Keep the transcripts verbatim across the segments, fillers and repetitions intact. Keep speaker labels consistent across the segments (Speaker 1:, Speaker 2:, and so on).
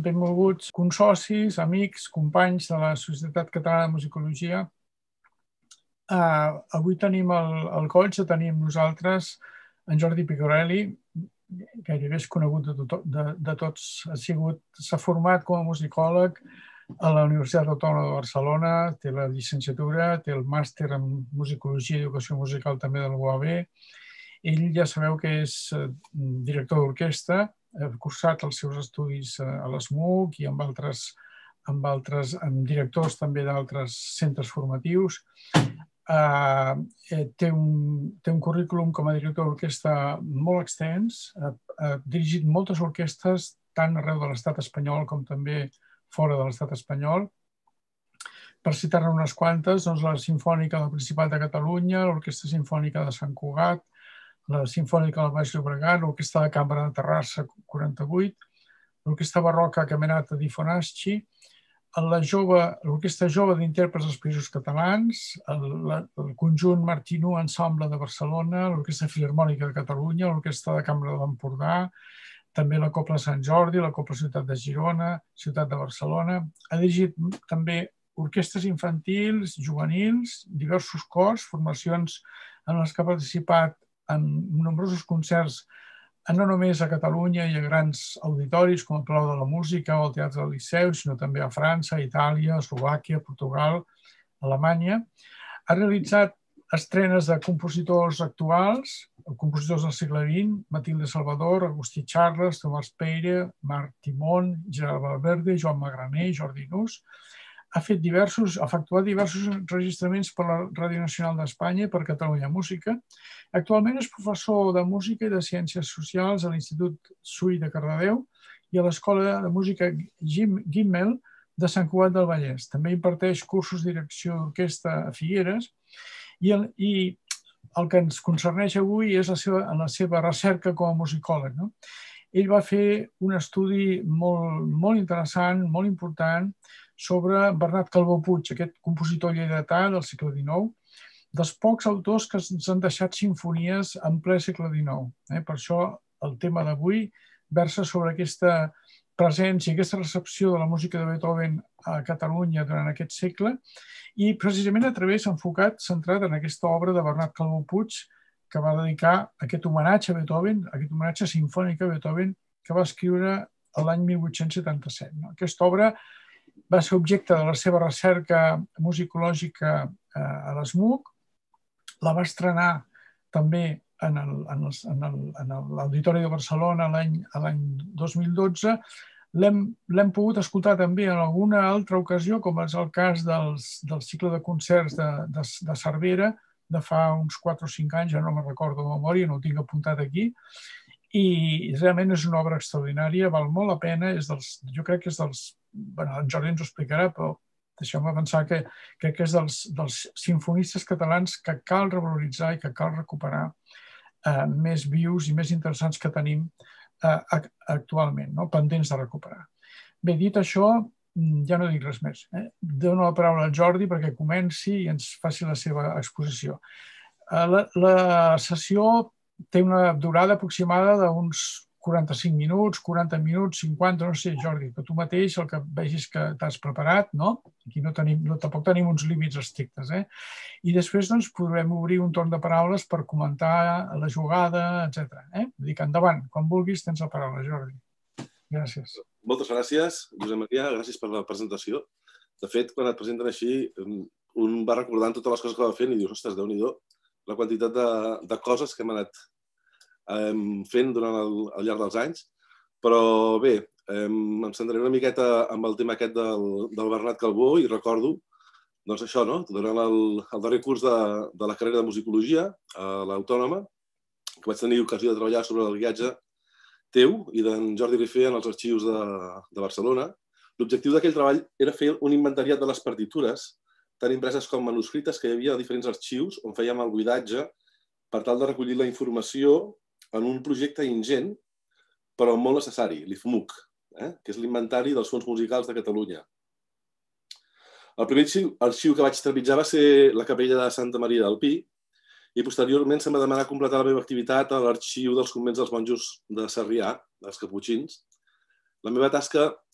Speaker 1: benvolguts consocis, amics, companys de la Societat Catalana de Musicologia. Avui tenim el goig de tenir amb nosaltres en Jordi Picorelli, gairebé és conegut de tots. S'ha format com a musicòleg a la Universitat Autònoma de Barcelona, té la llicenciatura, té el màster en musicologia i educació musical també de la U A B. Ell ja sabeu que és director d'orquestra, ha cursat els seus estudis a l'ESMUC i amb altres, amb altres amb directors també d'altres centres formatius. Uh, té, un, té un currículum com a director d'orquestra molt extens, ha, ha dirigit moltes orquestres tant arreu de l'estat espanyol com també fora de l'estat espanyol. Per citar-ne unes quantes, doncs la Simfònica del Principat de Catalunya, l'Orquestra Simfònica de Sant Cugat, la Simfònica del Baix Llobregat, l'Orquestra de Cambra de Terrassa quaranta-vuit, l'Orquestra Barroca Camerata di Fonasci, l'Orquestra Jove d'Intèrprets dels Països Catalans, el, el Conjunt Martinú Ensemble de Barcelona, l'Orquestra Filharmònica de Catalunya, l'Orquestra de Cambra de l'Empordà, també la Cobla Sant Jordi, la Cobla Ciutat de Girona, Ciutat de Barcelona. Ha dirigit també orquestres infantils, juvenils, diversos cors, formacions en les que ha participat en nombrosos concerts no només a Catalunya i a grans auditoris com el Palau de la Música o el Teatre del Liceu, sinó també a França, Itàlia, Eslovàquia, Portugal, Alemanya. Ha realitzat estrenes de compositors actuals, compositors del segle vint, Matilde Salvador, Agustí Charles, Tomàs Peire, Marc Timón, Gerard Valverde, Joan Magraner, Jordi Nus. Ha fet diversos, ha efectuat diversos enregistraments per la Ràdio Nacional d'Espanya i per Catalunya Música. Actualment és professor de Música i de Ciències Socials a l'Institut Sui de Cardedeu i a l'Escola de Música Gimmel de Sant Cugat del Vallès. També imparteix cursos de direcció d'orquestra a Figueres i el, i el que ens concerneix avui és la seva, la seva recerca com a musicòleg. No? Ell va fer un estudi molt, molt interessant, molt important, sobre Bernat Calbó Puig, aquest compositor lleidatà del segle dinou, dels pocs autors que ens han deixat simfonies en ple segle dinou. Per això el tema d'avui versa sobre aquesta presència i aquesta recepció de la música de Beethoven a Catalunya durant aquest segle i precisament a través enfocat, centrat en aquesta obra de Bernat Calbó Puig que va dedicar aquest homenatge a Beethoven, aquest homenatge simfònic a Beethoven que va escriure l'any mil vuit-cents setanta-set. Aquesta obra va ser objecte de la seva recerca musicològica a l'ESMUC, la va estrenar també en l'Auditori de Barcelona l'any dos mil dotze, l'hem pogut escoltar també en alguna altra ocasió, com és el cas del cicle de concerts de Cervera de fa uns quatre o cinc anys, ja no me'n recordo de memòria, no ho tinc apuntat aquí, i realment és una obra extraordinària, val molt la pena, jo crec que és dels Bueno, en Jordi ens ho explicarà, però deixeu-me pensar que crec que és dels, dels simfonistes catalans que cal revaloritzar i que cal recuperar eh, més vius i més interessants que tenim eh, actualment, no? Pendents de recuperar. Bé, dit això, ja no dic res més. Eh? Dono la paraula al Jordi perquè comenci i ens faci la seva exposició. Eh, la, la sessió té una durada aproximada d'uns quaranta-cinc minuts, quaranta minuts, cinquanta, no sé, Jordi, que tu mateix el que vegis que t'has preparat, no? Aquí no tenim, no, tampoc tenim uns límits estrictes, eh? I després doncs podrem obrir un torn de paraules per comentar la jugada, etcètera. Eh? Vull dir que endavant, quan vulguis tens la paraula, Jordi. Gràcies.
Speaker 2: Moltes gràcies, Josep Maria, gràcies per la presentació. De fet, quan et presenten així, un va recordant totes les coses que va fent i dius, ostres, Déu-n'hi-do, la quantitat de, de coses que hem anat fent durant el, al llarg dels anys, però bé, em centraré una miqueta amb el tema aquest del, del Bernat Calbó i recordo, doncs això, no? Durant el, el darrer curs de, de la carrera de musicologia a l'Autònoma, que vaig tenir ocasió de treballar sobre el guiatge teu i d'en Jordi Rifé en els arxius de, de Barcelona, l'objectiu d'aquell treball era fer un inventariat de les partitures, tant impreses com manuscrites, que hi havia a diferents arxius on fèiem el buidatge per tal de recollir la informació en un projecte ingent, però molt necessari, l'I F M U C, eh? que és l'Inventari dels Fons Musicals de Catalunya. El primer arxiu que vaig trepitjar va ser la capella de Santa Maria del Pi i posteriorment se'm va demanar completar la meva activitat a l'arxiu dels convents dels monjos de Sarrià, dels Caputxins. La meva tasca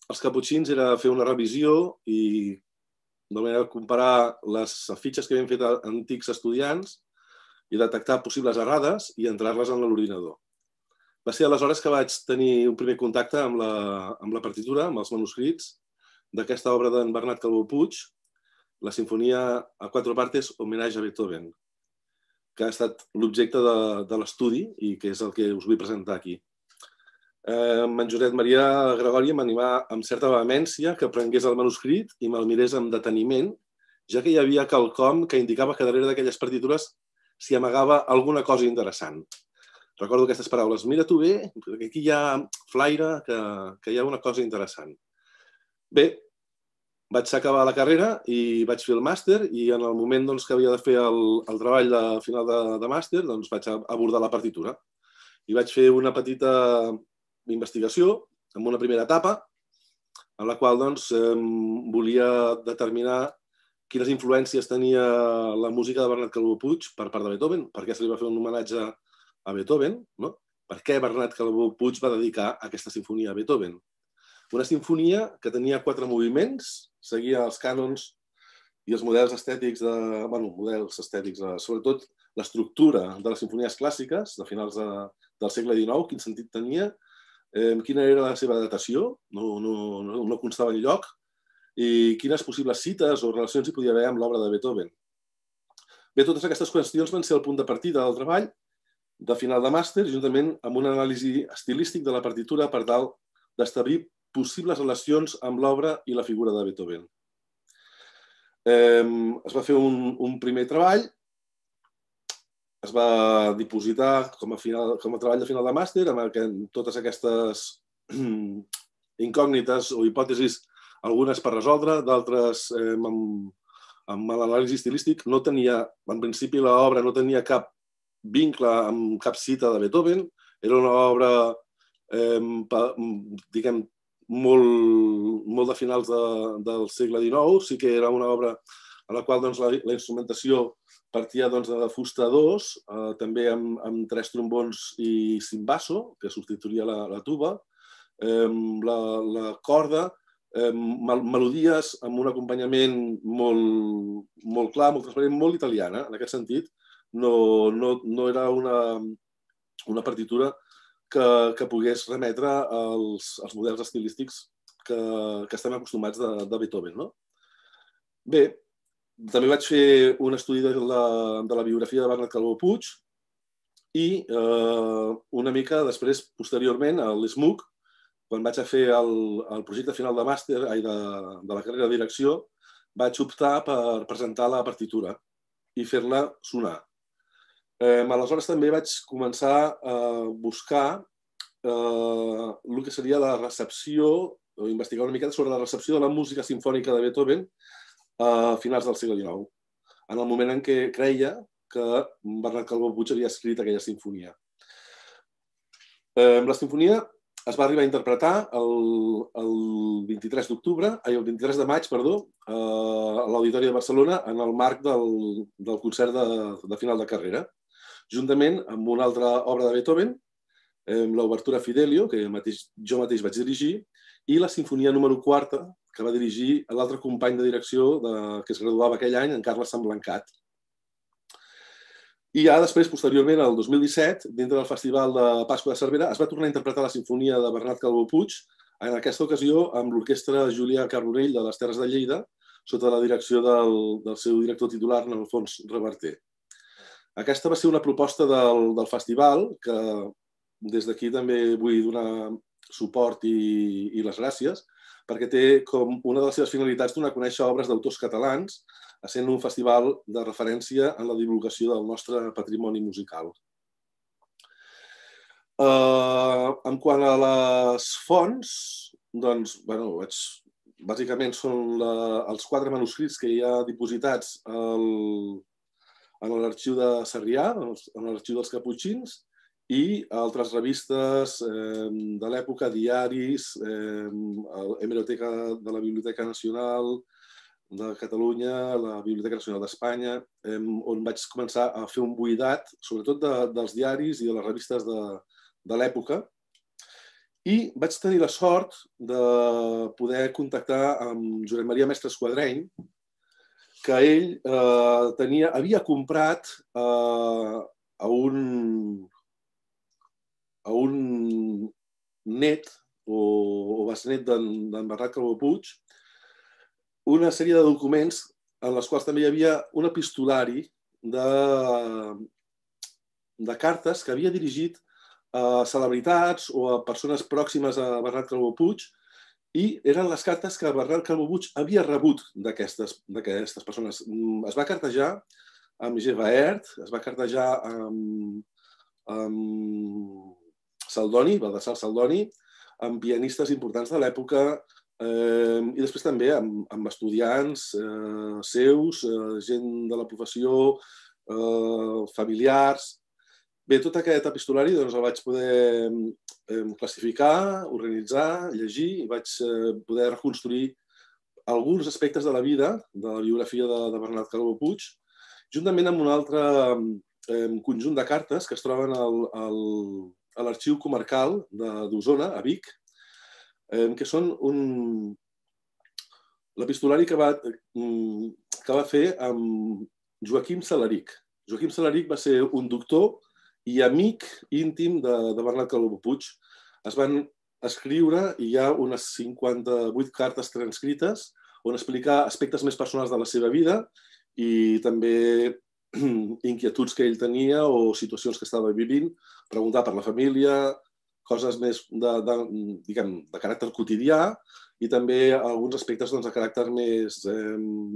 Speaker 2: els caputxins era fer una revisió i de manera de comparar les fitxes que havien fet antics estudiants i detectar possibles errades i entrar-les en l'ordinador. Va ser aleshores que vaig tenir un primer contacte amb la, amb la partitura, amb els manuscrits d'aquesta obra d'en Bernat Calbó Puig, la Sinfonia a quatre partes Homenatge a Beethoven, que ha estat l'objecte de, de l'estudi i que és el que us vull presentar aquí. Eh, en Josep Maria Gregori m'animà amb certa vehemència que prengués el manuscrit i me'l mirés amb deteniment, ja que hi havia quelcom que indicava que darrere d'aquelles partitures s'hi amagava alguna cosa interessant. Recordo aquestes paraules: mira tu bé, que aquí hi ha flaire, que, que hi ha una cosa interessant. Bé, vaig acabar la carrera i vaig fer el màster i en el moment doncs, que havia de fer el, el treball de final de, de màster doncs, vaig abordar la partitura. I vaig fer una petita investigació en una primera etapa en la qual doncs, eh, volia determinar quines influències tenia la música de Bernat Calbó Puig per part de Beethoven, per què se li va fer un homenatge a Beethoven, no? Per què Bernat Calbó Puig va dedicar aquesta sinfonia a Beethoven. Una sinfonia que tenia quatre moviments, seguia els cànons i els models estètics, de, bueno, models estètics, sobretot l'estructura de les sinfonies clàssiques de finals de, del segle dinou, quin sentit tenia, eh, quina era la seva datació, no, no, no, no constava enlloc, i quines possibles cites o relacions hi podia haver amb l'obra de Beethoven. Bé, totes aquestes qüestions van ser el punt de partida del treball de final de màster, juntament amb un anàlisi estilístic de la partitura per tal d'establir possibles relacions amb l'obra i la figura de Beethoven. Eh, es va fer un, un primer treball, es va dipositar com a, final, com a treball de final de màster amb totes aquestes incògnites o hipòtesis, algunes per resoldre, d'altres eh, amb, amb l'anàlisi estilístic. No tenia, en principi l'obra no tenia cap vincle amb cap cita de Beethoven, era una obra eh, diguem, molt, molt de finals de, del segle dinou, sí que era una obra en la qual doncs, la, la instrumentació partia doncs, de fusta dos, eh, també amb, amb tres trombons i cimbasso, que substituïa la, la tuba, eh, la, la corda, eh, melodies amb un acompanyament molt, molt clar, molt transparent, molt italiana, en aquest sentit. No, no, no era una, una partitura que, que pogués remetre als, als models estilístics que, que estem acostumats de, de Beethoven. No? Bé, també vaig fer un estudi de la, de la biografia de Bernat Calbó Puig i eh, una mica després, posteriorment, a l'E S M U C, quan vaig a fer el, el projecte final de màster, ai, de, de la carrera de direcció, vaig optar per presentar la partitura i fer-la sonar. Eh, aleshores també vaig començar a buscar eh, el que seria la recepció, o investigar una miqueta sobre la recepció de la música simfònica de Beethoven a finals del segle dinou, en el moment en què creia que Bernat Calbó Puig havia escrit aquella sinfonia. Eh, la sinfonia es va arribar a interpretar el, el vint-i-tres d'octubre, el vint-i-tres de maig, perdó, a l'Auditori de Barcelona en el marc del, del concert de, de final de carrera, juntament amb una altra obra de Beethoven, l'Obertura Fidelio, que mateix, jo mateix vaig dirigir, i la sinfonia número quarta, que va dirigir l'altre company de direcció de, que es graduava aquell any, en Carles Santblancat. I ja després, posteriorment, el dos mil disset, dintre del Festival de Pasqua de Cervera, es va tornar a interpretar la sinfonia de Bernat Calbó Puig, en aquesta ocasió amb l'orquestra Julià Carbonell de les Terres de Lleida, sota la direcció del, del seu director titular, en Alfons Reverter. Aquesta va ser una proposta del, del festival, que des d'aquí també vull donar suport i, i les gràcies, perquè té com una de les seves finalitats donar a conèixer obres d'autors catalans, essent un festival de referència en la divulgació del nostre patrimoni musical. Uh, en quant a les fonts, doncs, bueno, vaig, bàsicament són la, els quatre manuscrits que hi ha dipositats el, en l'arxiu de Sarrià, en l'arxiu dels Caputxins, i altres revistes eh, de l'època, diaris, eh, l'hemeroteca de la Biblioteca Nacional de Catalunya, la Biblioteca Nacional d'Espanya, eh, on vaig començar a fer un buidat, sobretot de, dels diaris i de les revistes de, de l'època. I vaig tenir la sort de poder contactar amb Josep Maria Mestre Esquadreny, que ell eh, tenia, havia comprat eh, a un, a un net o, o besnet d'en Bernat Calbó Puig una sèrie de documents en les quals també hi havia un epistolari de, de cartes que havia dirigit a celebritats o a persones pròximes a Bernat Calbó Puig, i eren les cartes que Bernat Calbó Puig havia rebut d'aquestes persones. Es va cartejar amb Gevaert, es va cartejar amb, amb Saldoni, Baldassar Saldoni, amb pianistes importants de l'època, eh, i després també amb, amb estudiants eh, seus, eh, gent de la professió, eh, familiars. Bé, tot aquest epistolari doncs, el vaig poder eh, classificar, organitzar, llegir, i vaig eh, poder reconstruir alguns aspectes de la vida, de la biografia de, de Bernat Calbó Puig, juntament amb un altre eh, conjunt de cartes que es troben al, al, a l'Arxiu Comarcal d'Osona, a Vic, eh, que són un... l'epistolari que, va, que va fer amb Joaquim Salaric. Joaquim Salaric va ser un doctor i amic íntim de, de Bernat Calbó Puig. Es van escriure, i hi ha unes cinquanta-vuit cartes transcrites on explicar aspectes més personals de la seva vida i també inquietuds que ell tenia o situacions que estava vivint, preguntar per la família, coses més de, de, diguem, de caràcter quotidià i també alguns aspectes doncs, de caràcter més eh,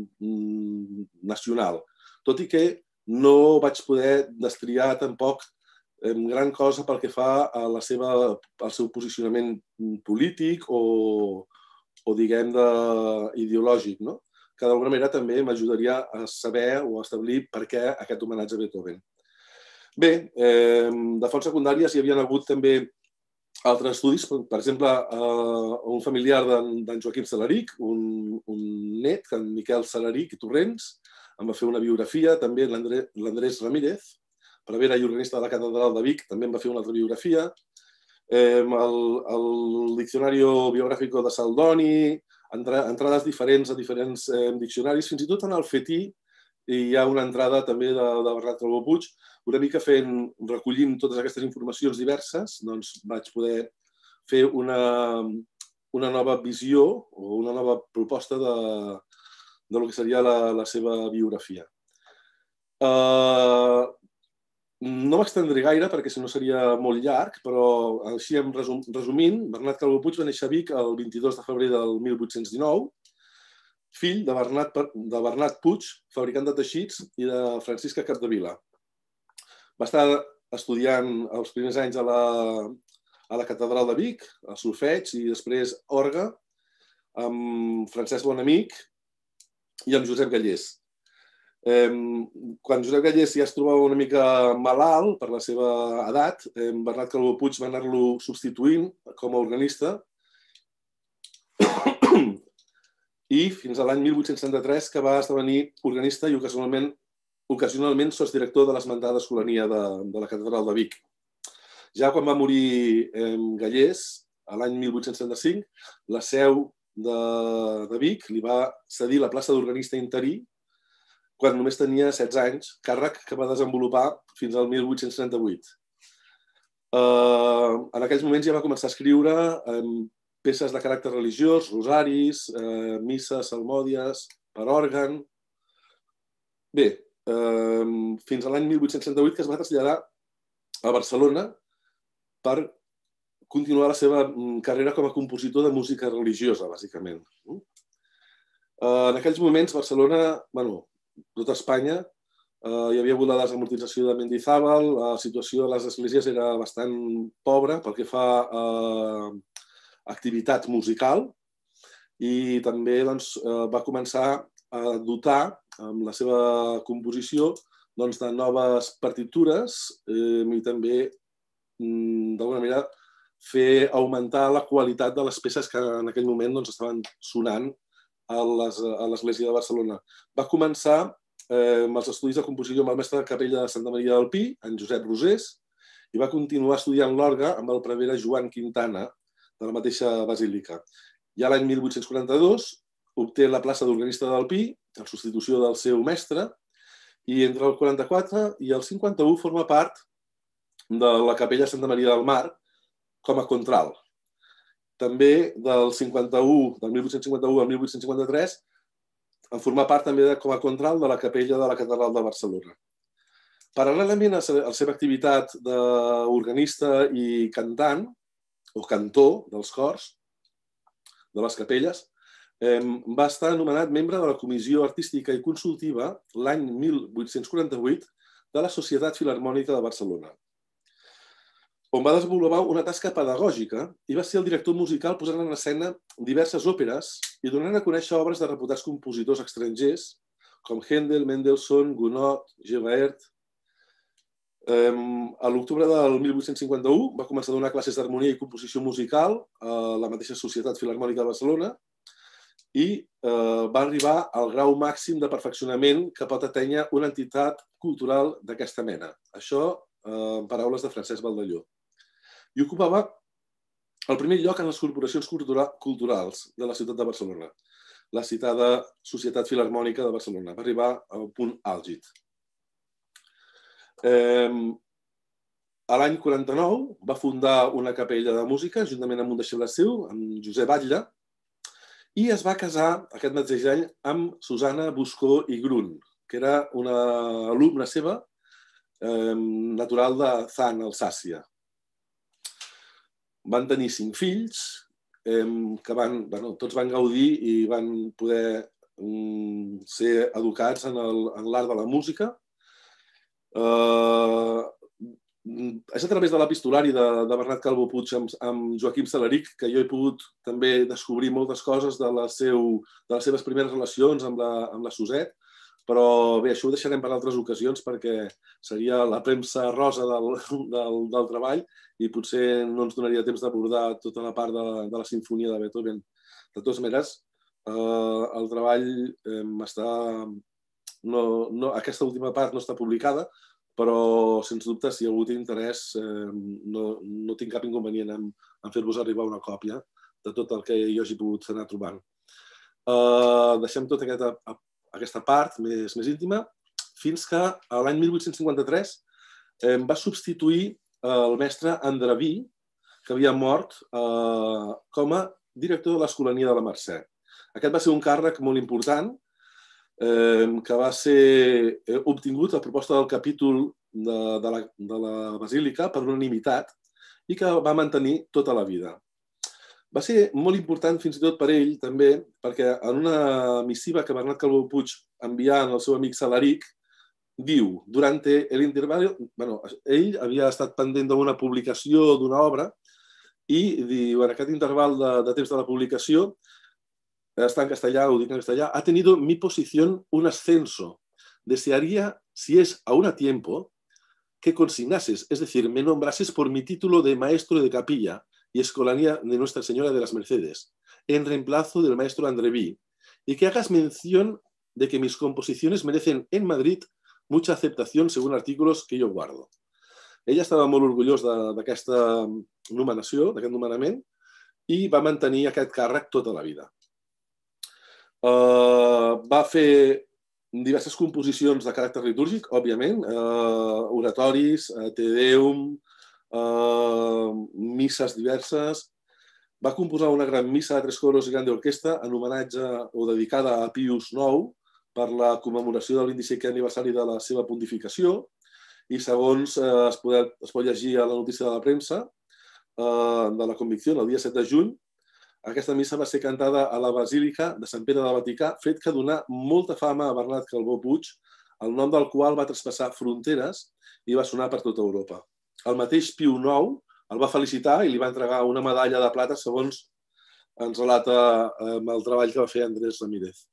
Speaker 2: nacional. Tot i que no vaig poder destriar tampoc eh, gran cosa pel que fa a la seva, al seu posicionament polític o, o diguem, de, ideològic, no? Que d'alguna manera també m'ajudaria a saber o a establir per què aquest homenatge a Beethoven. Bé, eh, de fonts secundàries hi havia hagut també altres estudis, per exemple, eh, un familiar d'en Joaquim Salaric, un, un net, en Miquel Salaric i Torrents, em va fer una biografia, també l'Andrés Ramírez, prevere i organista de la Catedral de Vic, també em va fer una altra biografia, eh, el, el Diccionario Biográfico de Saldoni, entrades diferents a diferents eh, diccionaris, fins i tot en el Fetí hi ha una entrada també de, de Bernat Calbó Puig. Una mica fent, recollint totes aquestes informacions diverses, doncs vaig poder fer una, una nova visió o una nova proposta de, de lo que seria la, la seva biografia. Uh, no m'estendré gaire perquè si no seria molt llarg, però així resum, resumint, Bernat Calbó Puig va néixer a Vic el vint-i-dos de febrer del mil vuit-cents dinou, fill de Bernat, de Bernat Puig, fabricant de teixits, i de Francisca Capdevila. Va estar estudiant els primers anys a la, a la Catedral de Vic, a solfeig i després orgue, amb Francesc Bonamic i amb Josep Gallés. Eh, quan Josep Gallés ja es trobava una mica malalt per la seva edat, eh, Bernat Calbó Puig va anar-lo substituint com a organista i fins a l'any mil vuit-cents setanta-tres que va esdevenir organista i ocasionalment ocasionalment sotsdirector de l'esmentada escolania de, de la Catedral de Vic. Ja quan va morir eh, Gallés, a l'any mil vuit-cents setanta-cinc, la seu de, de Vic li va cedir la plaça d'organista interí quan només tenia setze anys, càrrec que va desenvolupar fins al mil vuit-cents trenta-vuit. Eh, en aquells moments ja va començar a escriure eh, peces de caràcter religiós, rosaris, eh, misses, salmòdies, per òrgan. Bé, eh, fins a l'any mil vuit-cents trenta-vuit que es va traslladar a Barcelona per continuar la seva carrera com a compositor de música religiosa, bàsicament. Eh, en aquells moments, Barcelona, bueno, tota Espanya, eh, hi havia hagut la desamortització de Mendizábal, la situació de les esglésies era bastant pobra pel que fa a activitat musical i també doncs, va començar a dotar amb la seva composició doncs, de noves partitures eh, i també d'alguna manera fer augmentar la qualitat de les peces que en aquell moment doncs, estaven sonant a l'Església de Barcelona. Va començar eh, amb els estudis de composició amb el mestre de capella de Santa Maria del Pi, en Josep Rosés, i va continuar estudiant l'orgue amb el prevere Joan Quintana, de la mateixa basílica. Ja l'any mil vuit-cents quaranta-dos obté la plaça d'organista del Pi, en substitució del seu mestre, i entre el quaranta-quatre i el cinquanta-u forma part de la capella Santa Maria del Mar com a contralt. També del cinquanta-u, del mil vuit-cents cinquanta-u al mil vuit-cents cinquanta-tres, en formar part també com a contralt de la capella de la Catedral de Barcelona. Paral·lelament a la seva activitat d'organista i cantant, o cantor dels cors, de les capelles, va estar anomenat membre de la Comissió Artística i Consultiva l'any mil vuit-cents quaranta-vuit de la Societat Filharmònica de Barcelona, on va desenvolupar una tasca pedagògica i va ser el director musical posant en escena diverses òperes i donant a conèixer obres de reputats compositors estrangers com Händel, Mendelssohn, Gounod, Gevaert. A l'octubre del mil vuit-cents cinquanta-u va començar a donar classes d'harmonia i composició musical a la mateixa Societat Filharmònica de Barcelona i va arribar al grau màxim de perfeccionament que pot atènyer una entitat cultural d'aquesta mena. Això en paraules de Francesc Baldelló. I ocupava el primer lloc en les corporacions culturals de la ciutat de Barcelona, la citada Societat Filharmònica de Barcelona. Va arribar al punt àlgid. A l'any quaranta-nou va fundar una capella de música, juntament amb un deixeble seu, amb Josep Batlle, i es va casar aquest mateix any amb Susana Buscó i Grun, que era una alumna seva natural de Zan, Alsàcia. Van tenir cinc fills, que tots van gaudir i van poder ser educats en l'art de la música. És a través de l'epistolari de Bernat Calvo Puig amb Joaquim Salaric que jo he pogut també descobrir moltes coses de les seves primeres relacions amb la Suset, però bé, això ho deixarem per altres ocasions perquè seria la premsa rosa del treball i potser no ens donaria temps d'abordar tota la part de la sinfonia de Beethoven. De totes maneres, el treball està... Aquesta última part no està publicada, però, sens dubte, si algú té interès, no tinc cap inconvenient en fer-vos arribar una còpia de tot el que jo hagi pogut anar trobant. Deixem tota aquesta part més íntima fins que l'any mil vuit-cents cinquanta-tres va substituir el mestre Andreví, que havia mort com a director de l'Escolania de la Mercè. Aquest va ser un càrrec molt important que va ser obtingut a proposta del capítol de la Basílica per unanimitat i que va mantenir tota la vida. Va ser molt important fins i tot per ell també perquè en una missiva que Bernat Calvo Puig envià al seu amic Salaric diu, durant l'interval, ell havia estat pendent d'una publicació d'una obra i diu, en aquest interval de temps de la publicació, está en castellano, digo en castellano, ha tenido mi posición un ascenso. Desearía, si es aún a tiempo, que consignases, es decir, me nombrases por mi título de maestro de capilla y escolanía de Nuestra Señora de las Mercedes, en reemplazo del maestro Andreví, y que hagas mención de que mis composiciones merecen en Madrid mucha aceptación según artículos que yo guardo. Ella estava molt orgullós d'aquesta nomenació, d'aquest nomenament, i va mantenir aquest càrrec tota la vida. Va fer diverses composicions de caràcter litúrgic, òbviament, oratoris, Te Deum, misses diverses. Va composar una gran missa de tres coros i grande orquestra en homenatge o dedicada a Pius nou per la commemoració del vint-i-cinquè aniversari de la seva pontificació i segons es pot llegir a la notícia de la premsa de la Convicció, el dia set de juny, aquesta missa va ser cantada a la Basílica de Sant Pere del Vaticà, fet que donà molta fama a Bernat Calvo Puig, el nom del qual va traspassar fronteres i va sonar per tota Europa. El mateix Piu nou el va felicitar i li va entregar una medalla de plata, segons ens relata el treball que va fer Andrés Ramírez.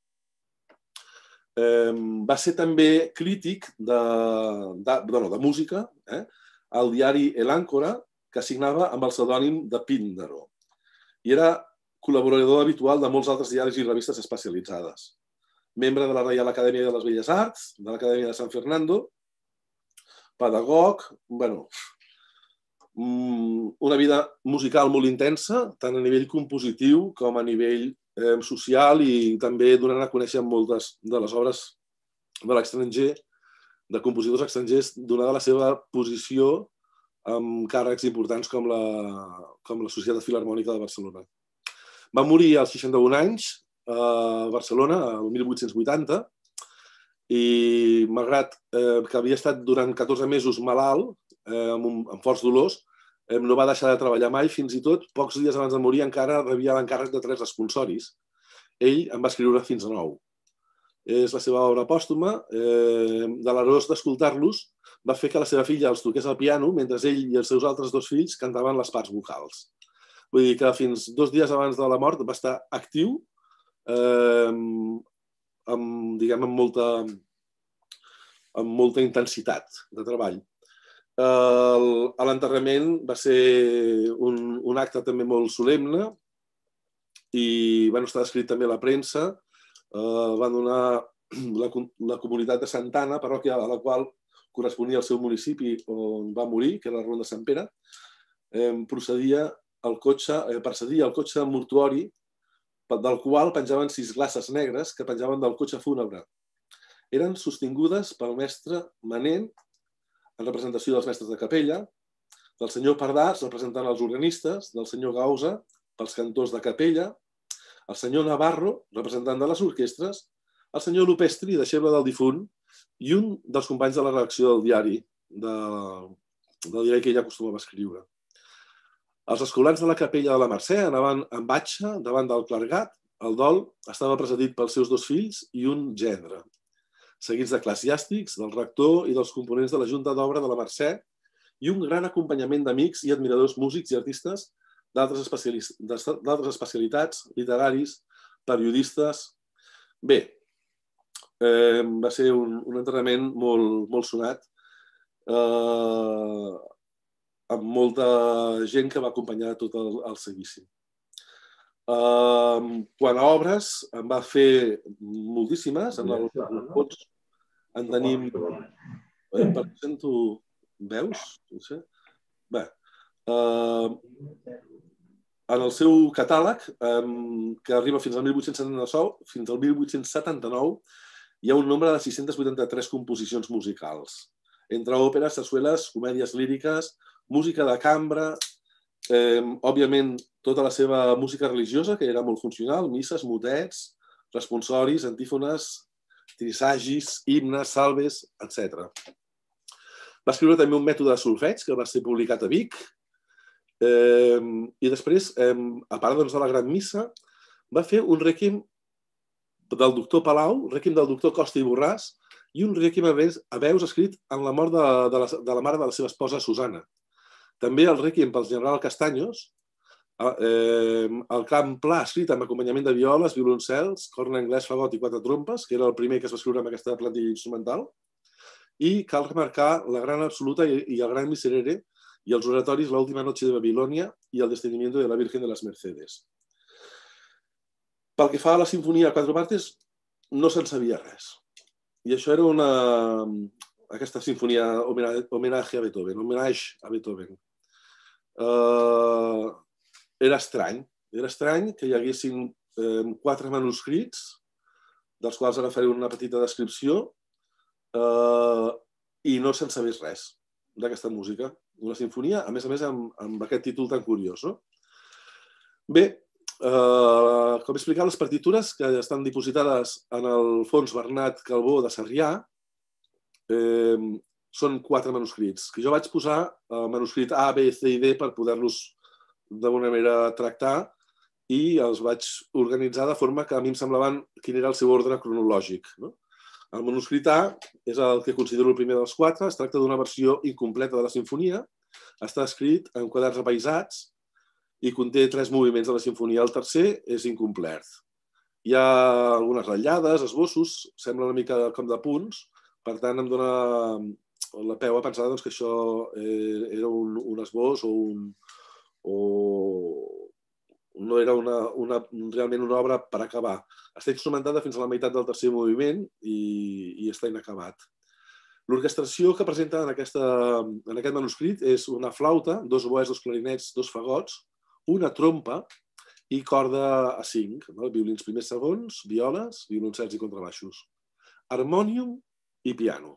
Speaker 2: Va ser també crític de música al diari El Áncora, que signava amb el pseudònim de Píndaro. I era col·laborador habitual de molts altres diaris i revistes especialitzades. Membre de la Reial Acadèmia de les Belles Arts, de l'Acadèmia de San Fernando, pedagog, bueno, una vida musical molt intensa, tant a nivell compositiu com a nivell social, i també donant a conèixer moltes de les obres de l'estranger, de compositors estrangers, donada la seva posició amb càrrecs importants com la, com la Societat Filharmònica de Barcelona. Va morir als seixanta-un anys a Barcelona, el mil vuit-cents vuitanta, i malgrat eh, que havia estat durant catorze mesos malalt, eh, amb, un, amb forts dolors, eh, no va deixar de treballar mai, fins i tot pocs dies abans de morir encara rebia l'encàrrec de tres responsoris. Ell en va escriure fins a nou. És la seva obra pòstuma. Eh, de l'herós d'escoltar-los va fer que la seva filla els toqués al piano, mentre ell i els seus altres dos fills cantaven les parts vocals. Vull dir que fins dos dies abans de la mort va estar actiu, eh, amb, diguem, amb molta, amb molta intensitat de treball. L'enterrament va ser un, un acte també molt solemne i bueno, està descrit també a la premsa. Eh, van donar la, la comunitat de Santana, parròquia a la qual corresponia al seu municipi on va morir, que era la Ronda Sant Pere, eh, procedia el cotxe, eh, precedia el cotxe mortuori del qual penjaven sis glaces negres que penjaven del cotxe fúnebre. Eren sostingudes pel mestre Manent, en representació dels mestres de capella, del senyor Pardàs, representant els organistes, del senyor Gausa, pels cantors de capella, el senyor Navarro, representant de les orquestres, el senyor Lupestri, deixeble del difunt, i un dels companys de la redacció del diari, de, del diari que ella acostumava a escriure. Els escolans de la capella de la Mercè anaven en batxa davant del clergat. El dol estava presidit pels seus dos fills i un gendre, seguits d'eclesiàstics, del rector i dels components de la Junta d'Obra de la Mercè, i un gran acompanyament d'amics i admiradors músics i artistes d'altres especialitats, literaris, periodistes. Bé, eh, va ser un, un enterrament molt, molt sonat, eh, amb molta gent que va acompanyar tot el, el seguici. Uh, quant a obres, en va fer moltíssimes. En el fons en tenim... Eh, per sento veus? No sé. Bé, uh, en el seu catàleg, um, que arriba fins al mil vuit-cents setanta-nou, fins al mil vuit-cents setanta-nou, hi ha un nombre de sis-centes vuitanta-tres composicions musicals, entre òperes, sarsueles, comèdies líriques, música de cambra, eh, òbviament tota la seva música religiosa, que era molt funcional, misses, motets, responsoris, antífones, trisagis, himnes, salves, etcètera. Va escriure també un mètode de solfeig que va ser publicat a Vic, eh, i després, eh, a part doncs, de la Gran Missa, va fer un rèquiem del doctor Palau, rèquiem del doctor Costa i Borràs, i un rèquiem a veus, a veus escrit en la mort de, de, la, de la mare de la seva esposa Susana. També el rèquiem pel general Castaños, eh, el cant pla escrit amb acompanyament de violes, violoncels, corn anglès, fagot i quatre trompes, que era el primer que es va escriure amb aquesta plantilla instrumental, i cal remarcar la gran absoluta i, i el gran miserere i els oratoris La última noche de Babilònia i el descendimiento de la Virgen de las Mercedes. Pel que fa a la sinfonia a quatre partes, no se'n sabia res. I això era una... aquesta sinfonia homenatge a Beethoven, homenatge a Beethoven. Uh, era estrany. Era estrany que hi haguessin eh, quatre manuscrits, dels quals ara faré una petita descripció, uh, i no se'n sabés res d'aquesta música. Una sinfonia, a més a més, amb, amb aquest títol tan curiós. No? Bé, uh, com he explicat, les partitures que estan dipositades en el fons Bernat Calbó de Sarrià eh, són quatre manuscrits, que jo vaig posar el manuscrit A, B, C i D per poder-los d'alguna manera tractar i els vaig organitzar de forma que a mi em semblaven quin era el seu ordre cronològic. No? El manuscrit A és el que considero el primer dels quatre, es tracta d'una versió incompleta de la sinfonia, està escrit en quaderns apaïsats i conté tres moviments de la sinfonia. El tercer és incomplet. Hi ha algunes ratllades, esbossos, sembla una mica com de punts, per tant em dona la peu a pensar doncs, que això era un, un esbós o, un, o no era una, una, realment una obra per acabar. Està instrumentada fins a la meitat del tercer moviment i, i està inacabat. L'orquestració que presenta en aquest manuscrit és una flauta, dos oboès, dos clarinets, dos fagots, una trompa i corda a cinc, violins primers segons, violes, violoncels i contrabaixos, harmònium i piano.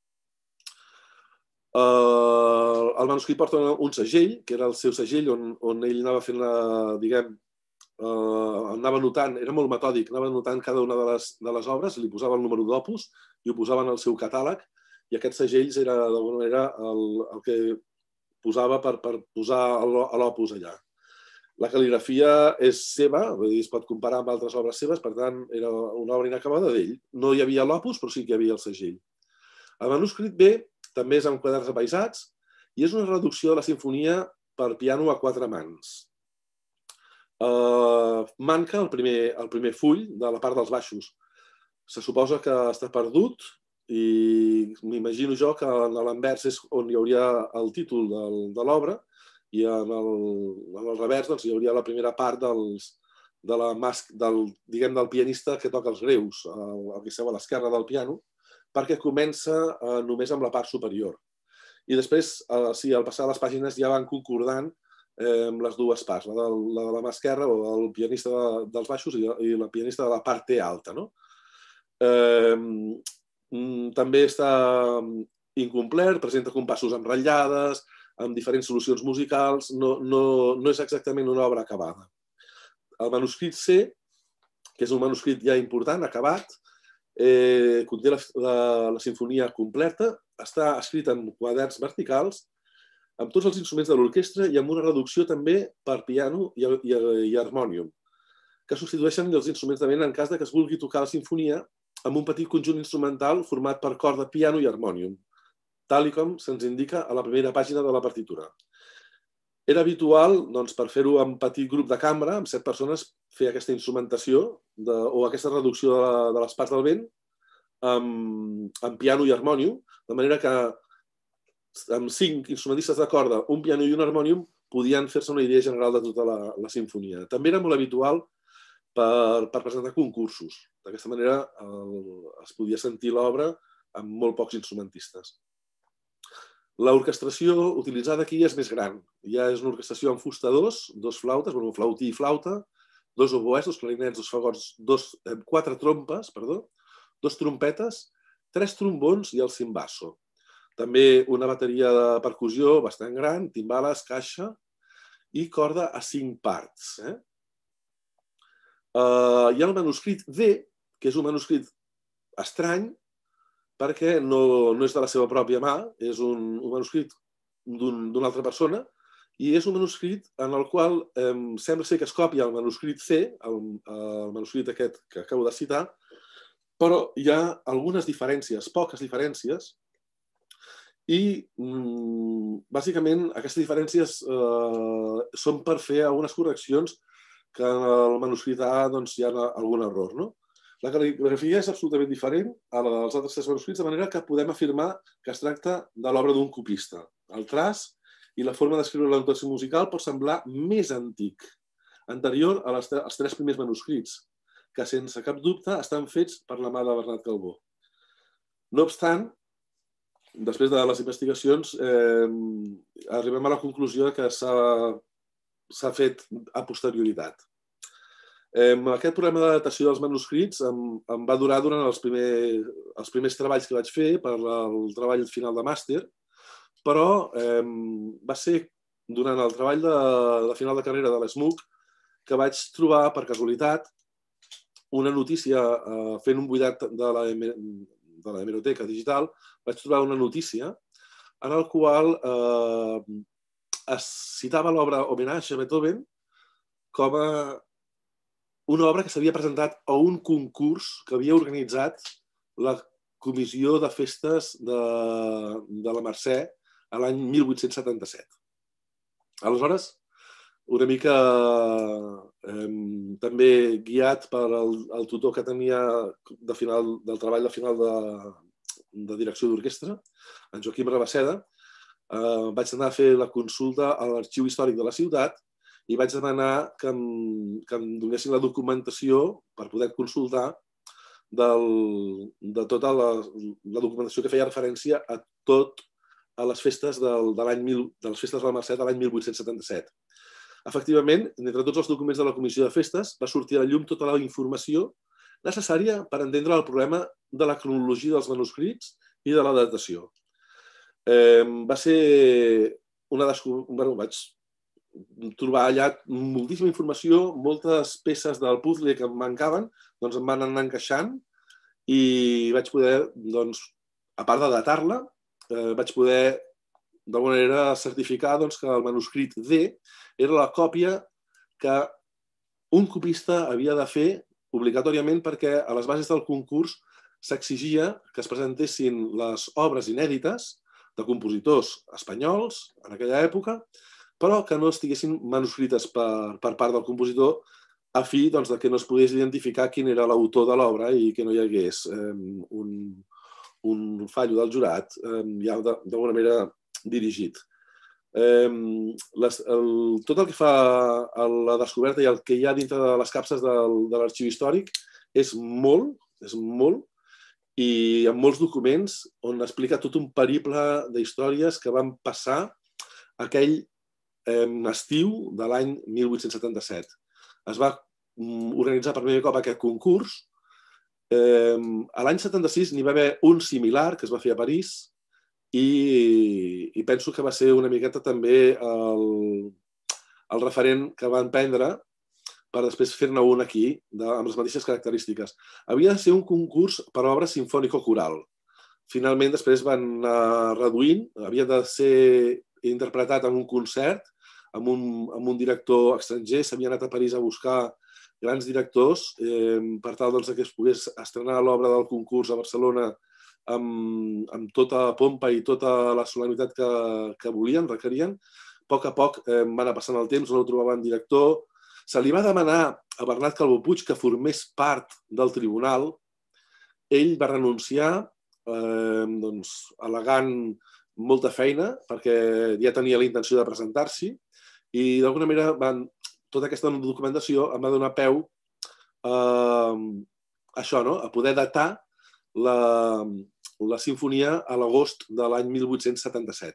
Speaker 2: El manuscrit porta un segell, que era el seu segell, on ell anava fent la, diguem, anava notant, era molt metòdic, anava notant cada una de les obres, li posava el número d'opus i ho posava en el seu catàleg, i aquests segells era, d'alguna manera, el que posava per posar l'opus allà. La cal·ligrafia és seva, es pot comparar amb altres obres seves, per tant, era una obra inacabada d'ell. No hi havia l'opus, però sí que hi havia el segell. El manuscrit B també és amb quaderns apaïsats i és una reducció de la sinfonia per piano a quatre mans. Manca el primer full de la part dels baixos. Se suposa que està perdut i m'imagino jo que en l'anvers és on hi hauria el títol de l'obra i en el revers hi hauria la primera part del pianista que toca els greus, el que seu a l'esquerra del piano, perquè comença només amb la part superior. I després, al passar les pàgines, ja van concordant amb les dues parts, la de la mà esquerra o el pianista dels baixos i la pianista de la part T alta. També està incomplet, presenta compassos amb ratllades, amb diferents solucions musicals, no és exactament una obra acabada. El manuscrit C, que és un manuscrit ja important, acabat, conté la sinfonia completa, està escrit en quaderns verticals, amb tots els instruments de l'orquestra i amb una reducció també per piano i harmònium, que substitueixen els instruments de vent en cas que es vulgui tocar la sinfonia amb un petit conjunt instrumental format per corda, piano i harmònium, tal com se'ns indica a la primera pàgina de la partitura. Era habitual, per fer-ho en petit grup de cambra, amb set persones, fer aquesta instrumentació o aquesta reducció de les parts del vent amb piano i harmònium, de manera que amb cinc instrumentistes de corda, un piano i un harmònium, podien fer-se una idea general de tota la sinfonia. També era molt habitual per presentar concursos. D'aquesta manera es podia sentir l'obra amb molt pocs instrumentistes. L'orquestració utilitzada aquí és més gran. Ja és una orquestració amb fusta dos, dos flautes, un flautí i flauta, dos oboès, dos clarinets, dos fagots, quatre trompes, perdó, dos trompetes, tres trombons i el cimbasso. També una bateria de percussió bastant gran, timbales, caixa i corda a cinc parts. Hi ha el manuscrit D, que és un manuscrit estrany, perquè no és de la seva pròpia mà, és un manuscrit d'una altra persona, i és un manuscrit en el qual sembla ser que es copia el manuscrit C, el manuscrit aquest que acabo de citar, però hi ha algunes diferències, poques diferències, i bàsicament aquestes diferències són per fer algunes correccions que en el manuscrit A hi ha algun error. La cal·ligrafia és absolutament diferent a la dels altres tres manuscrits, de manera que podem afirmar que es tracta de l'obra d'un copista. El traç i la forma d'escriure la notació musical pot semblar més antic, anterior als tres primers manuscrits, que sense cap dubte estan fets per la mà de Bernat Calbó. No obstant, després de les investigacions, arribem a la conclusió que s'ha fet a posterioritat. Aquest problema d'adaptació dels manuscrits em va durar durant els primers treballs que vaig fer per al treball final de màster, però va ser durant el treball de final de carrera de l'E S M U C que vaig trobar, per casualitat, una notícia, fent un buidat de la hemeroteca digital, vaig trobar una notícia en la qual es citava l'obra Homenatge a Beethoven com a una obra que s'havia presentat a un concurs que havia organitzat la Comissió de Festes de la Mercè a l'any mil vuit-cents setanta-set. Aleshores, una mica també guiat pel tutor que tenia del treball de final de direcció d'orquestra, en Joaquim Rabaseda, vaig anar a fer la consulta a l'Arxiu Històric de la ciutat i vaig demanar que em donessin la documentació per poder consultar de tota la documentació que feia referència a tot a les festes de les festes del Mercè de l'any mil vuit-cents setanta-set. Efectivament, entre tots els documents de la Comissió de Festes va sortir a la llum tota la informació necessària per entendre el problema de la cronologia dels manuscrits i de la datació. Va ser una descoberta... Vaig trobar allà moltíssima informació, moltes peces del puzzle que em mancaven, doncs em van anar encaixant i vaig poder, doncs, a part de datar-la, vaig poder, d'alguna manera, certificar que el manuscrit D era la còpia que un copista havia de fer obligatòriament perquè a les bases del concurs s'exigia que es presentessin les obres inèdites de compositors espanyols en aquella època, però que no estiguessin manuscrites per part del compositor a fi que no es pogués identificar quin era l'autor de l'obra i que no hi hagués un fallo del jurat ja d'alguna manera dirigit. Tot el que fa a la descoberta i el que hi ha dintre de les capses de l'arxiu històric és molt, és molt, i amb molts documents on explica tot un periple d'històries que van passar aquell estiu de l'any mil vuit-cents setanta-set. Es va organitzar per primer cop aquest concurs. A l'any setanta-sis n'hi va haver un similar que es va fer a París i penso que va ser una miqueta també el referent que van prendre per després fer-ne un aquí amb les mateixes característiques. Havia de ser un concurs per obra sinfònico-coral. Finalment, després van anar reduint, havia de ser interpretat en un concert amb un director estranger. S'havia anat a París a buscar grans directors per tal que es pogués estrenar l'obra del concurs a Barcelona amb tota pompa i tota la solemnitat que volien, requerien. A poc a poc va anar passant el temps, no trobaven director. Se li va demanar a Bernat Calvo Puig que formés part del tribunal. Ell va renunciar al·legant molta feina perquè ja tenia la intenció de presentar-s'hi i d'alguna manera tota aquesta documentació em va donar peu a això, a poder datar la sinfonia a l'agost de l'any mil vuit-cents setanta-set.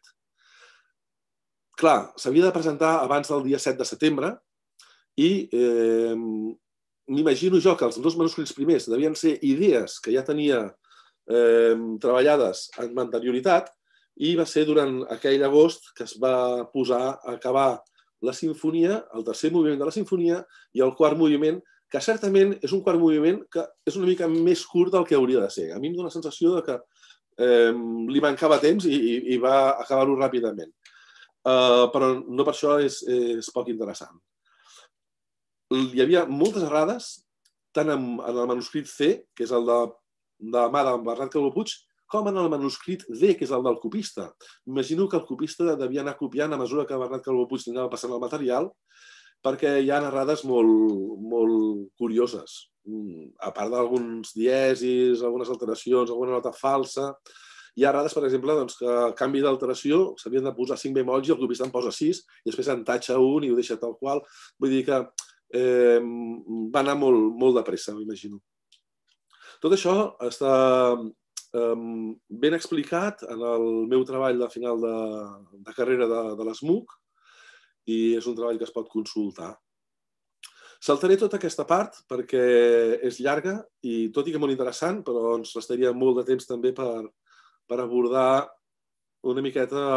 Speaker 2: Clar, s'havia de presentar abans del dia set de setembre i m'imagino jo que els dos manuscrits primers devien ser idees que ja tenia treballades amb anterioritat i va ser durant aquell agost que es va posar a acabar la sinfonia, el tercer moviment de la sinfonia i el quart moviment, que certament és un quart moviment que és una mica més curt del que hauria de ser. A mi em dóna la sensació que li mancava temps i va acabar-ho ràpidament. Però no per això és poc interessant. Hi havia moltes errades, tant en el manuscrit C, que és el de mà de Bernat Calvo Puig, com en el manuscrit D, que és el del copista. M'imagino que el copista devia anar copiant a mesura que Bernat Calvo Puig anava passant el material, perquè hi ha errades molt curioses. A part d'alguns diesis, algunes alteracions, alguna nota falsa. Hi ha errades, per exemple, que a canvi d'alteració s'havien de posar cinc bemolls i el copista en posa sis, i després en tatxa un i ho deixa tal qual. Vull dir que va anar molt de pressa, m'imagino. Tot això està ben explicat en el meu treball de final de carrera de l'ESMUC i és un treball que es pot consultar. Saltaré tota aquesta part perquè és llarga i tot i que molt interessant, però ens restaria molt de temps també per abordar una miqueta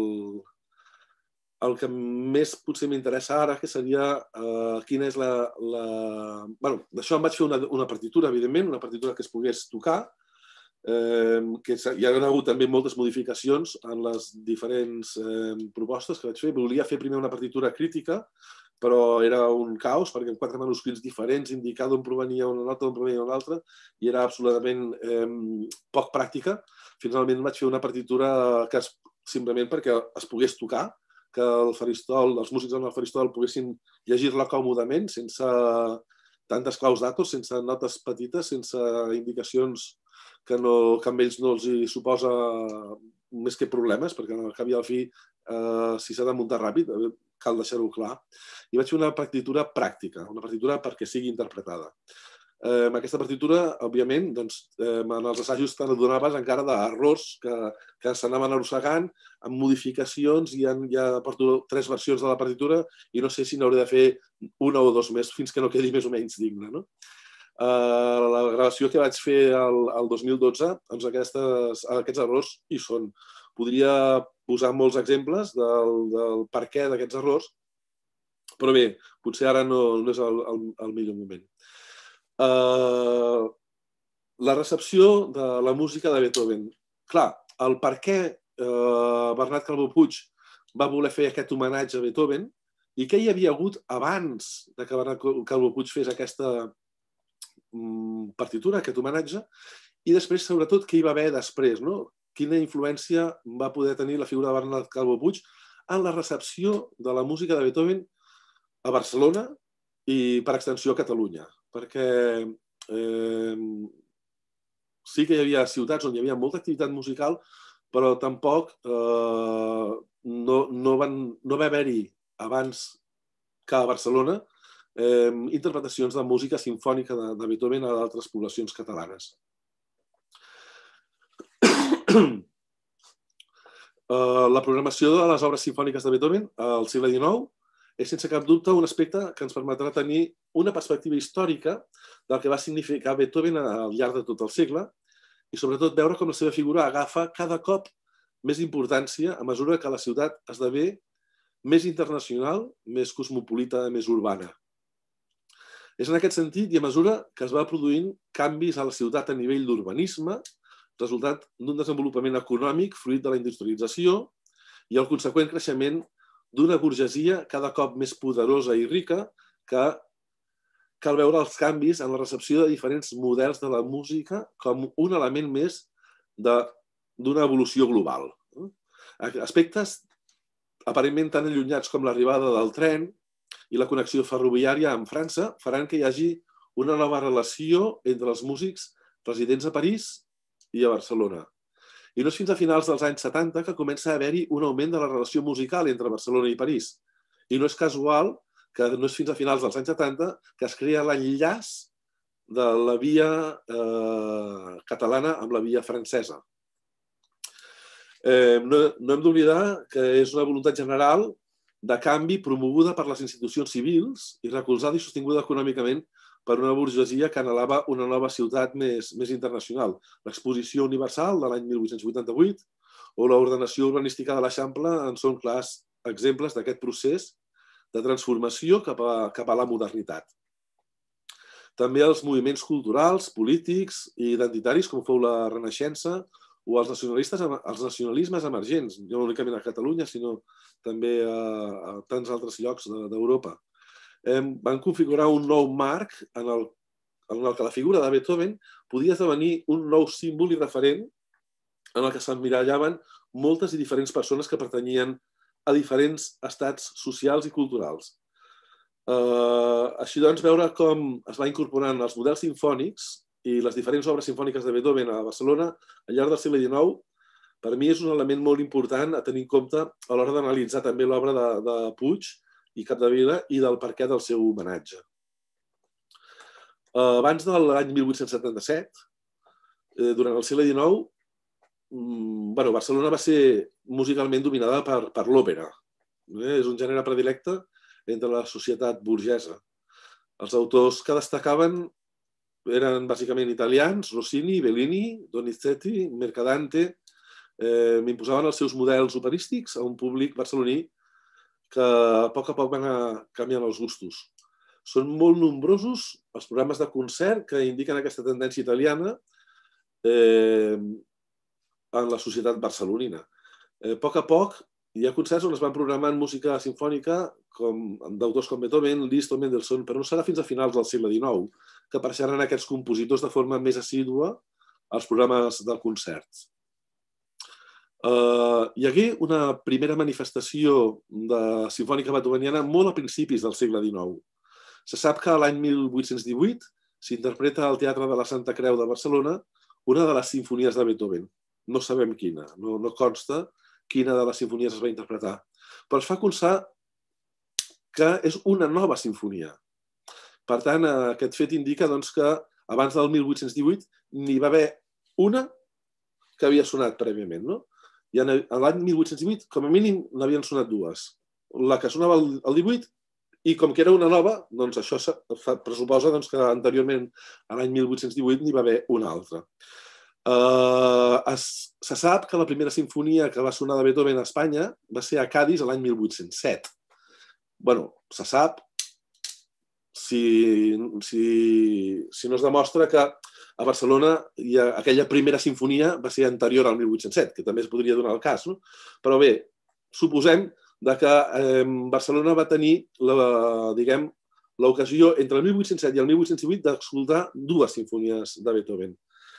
Speaker 2: el que més potser m'interessa ara, que seria quina és la... Bé, d'això em vaig fer una partitura, evidentment, una partitura que es pogués tocar, que hi ha hagut també moltes modificacions en les diferents propostes que vaig fer. Volia fer primer una partitura crítica, però era un caos, perquè en quatre manuscrits diferents indicar d'on provenia una nota, d'on provenia una altra, i era absolutament poc pràctica. Finalment vaig fer una partitura que simplement perquè es pogués tocar, que el faristol, els músics en el faristol poguessin llegir-la còmodament, sense tantes claus datos, sense notes petites, sense indicacions que a ells no els suposa més que problemes, perquè al cap i al fi, si s'ha de muntar ràpid, cal deixar-ho clar. I vaig fer una partitura pràctica, una partitura perquè sigui interpretada. amb aquesta partitura, òbviament, en els assajos t'adonaves encara d'errors que s'anaven arrossegant, amb modificacions, i ja porto tres versions de la partitura i no sé si n'hauré de fer una o dos més fins que no quedi més o menys digne. La gravació que vaig fer el dos mil dotze, aquests errors hi són. Podria posar molts exemples del per què d'aquests errors, però bé, potser ara no és el millor moment. La recepció de la música de Beethoven. Clar, el per què Bernat Calvo Puig va voler fer aquest homenatge a Beethoven i què hi havia hagut abans que Bernat Calvo Puig fes aquesta partitura, aquest homenatge, i després, sobretot, què hi va haver després, no? Quina influència va poder tenir la figura de Bernat Calvo Puig en la recepció de la música de Beethoven a Barcelona i, per extensió, a Catalunya. Perquè sí que hi havia ciutats on hi havia molta activitat musical, però tampoc no va haver-hi, abans que a Barcelona, interpretacions de música simfònica de Beethoven a d'altres poblacions catalanes. La programació de les obres simfòniques de Beethoven al segle dinou és, sense cap dubte, un aspecte que ens permetrà tenir una perspectiva històrica del que va significar Beethoven al llarg de tot el segle i, sobretot, veure com la seva figura agafa cada cop més importància a mesura que la ciutat esdevé més internacional, més cosmopolita, més urbana. És en aquest sentit i a mesura que es va produint canvis a la ciutat a nivell d'urbanisme, resultat d'un desenvolupament econòmic fruit de la industrialització i el conseqüent creixement d'una burgesia cada cop més poderosa i rica que cal veure els canvis en la recepció de diferents models de la música com un element més d'una evolució global. Aspectes aparentment tan allunyats com l'arribada del tren i la connexió ferroviària amb França faran que hi hagi una nova relació entre els músics residents a París i a Barcelona. I no és fins a finals dels anys setanta que comença a haver-hi un augment de la relació musical entre Barcelona i París. I no és casual que no és fins a finals dels anys setanta que es crea l'enllaç de la via catalana amb la via francesa. No hem d'oblidar que és una voluntat general de canvi promoguda per les institucions civils i recolzada i sostinguda econòmicament per una burgesia que anhelava una nova ciutat més internacional. L'Exposició Universal de l'any mil vuit-cents vuitanta-vuit o l'ordenació urbanística de l'Eixample en són clars exemples d'aquest procés de transformació cap a la modernitat. També els moviments culturals, polítics i identitaris, com fou la Renaixença, o els nacionalismes emergents, no únicament a Catalunya, sinó també a tants altres llocs d'Europa. Van configurar un nou marc en el que la figura de Beethoven podia esdevenir un nou símbol i referent en el que s'emmirallaven moltes i diferents persones que pertanyien a diferents estats socials i culturals. Així doncs, veure com es va incorporant els models simfònics i les diferents obres simfòniques de Beethoven a Barcelona al llarg del segle dinou, per mi és un element molt important a tenir en compte a l'hora d'analitzar també l'obra de Puig i Capdevila i del perquè del seu homenatge. Abans de l'any mil vuit-cents setanta-set, durant el segle dinou, Barcelona va ser musicalment dominada per l'òpera. És un gènere predilecte entre la societat burgesa. Els autors que destacaven eren bàsicament italians, Rossini, Bellini, Donizetti, Mercadante. M'imposaven els seus models operístics a un públic barceloní que a poc a poc van canviant els gustos. Són molt nombrosos els programes de concert que indiquen aquesta tendència italiana en la societat barcelonina. A poc a poc hi ha concerts on es van programant música simfònica d'autors com Beethoven, Liszt o Mendelssohn, però no serà fins a finals del segle dinou que apareixeran aquests compositors de forma més assídua als programes del concert. Hi hagué una primera manifestació de simfònica beethoveniana molt a principis del segle dinou. Se sap que l'any mil vuit-cents divuit s'interpreta al Teatre de la Santa Creu de Barcelona una de les simfonies de Beethoven. No sabem quina, no consta quina de les simfonies es va interpretar, però es fa constar que és una nova simfonia. Per tant, aquest fet indica que abans del mil vuit-cents divuit, n'hi va haver una que havia sonat prèviament, no? I l'any mil vuit-cents divuit, com a mínim, n'havien sonat dues. La que sonava al divuit, i com que era una nova, doncs això pressuposa que anteriorment, a l'any mil vuit-cents divuit, n'hi va haver una altra. Se sap que la primera sinfonia que va sonar de Beethoven a Espanya va ser a Cadis l'any mil vuit-cents set. Bé, se sap si no es demostra que a Barcelona aquella primera sinfonia va ser anterior al mil vuit-cents set, que també es podria donar el cas. Però bé, suposem que Barcelona va tenir l'ocasió entre el mil vuit-cents set i el mil vuit-cents divuit d'escoltar dues sinfonies de Beethoven.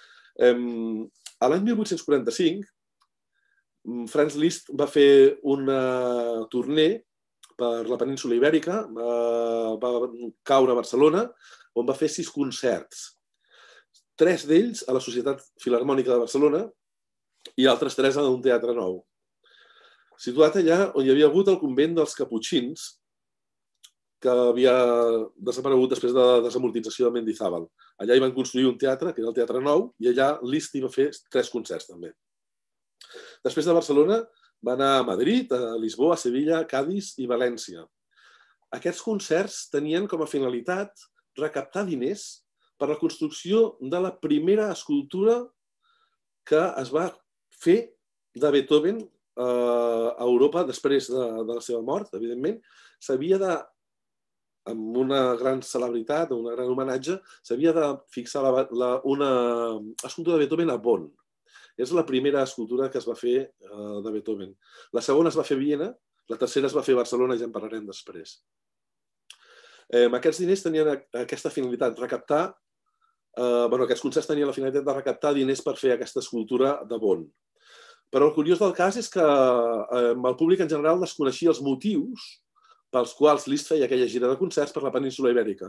Speaker 2: A l'any mil vuit-cents quaranta-cinc, Franz Liszt va fer un torner per la península Ibèrica, va caure a Barcelona, on va fer sis concerts. Tres d'ells a la Societat Filharmònica de Barcelona i altres tres a un teatre nou. Situat allà on hi havia hagut el convent dels Caputxins, que havia desaparegut després de la desamortització de Mendizábal. Allà hi van construir un teatre, que era el Teatre Nou, i allà Liszt hi va fer tres concerts també. Després de Barcelona va anar a Madrid, a Lisboa, a Sevilla, a Cadis i València. Aquests concerts tenien com a finalitat recaptar diners per la construcció de la primera escultura que es va fer de Beethoven a Europa després de la seva mort, evidentment. S'havia de, amb una gran celebritat, un gran homenatge, s'havia de fixar una escultura de Beethoven a Bonn. És la primera escultura que es va fer de Beethoven. La segona es va fer a Viena, la tercera es va fer a Barcelona, i ja en parlarem després. Aquests diners tenien aquesta finalitat, recaptar, bueno, aquests concerts tenien la finalitat de recaptar diners per fer aquesta escultura de Bonn. Però el curiós del cas és que el públic en general desconeixia els motius pels quals Liszt feia aquella gira de concerts per la península Ibèrica.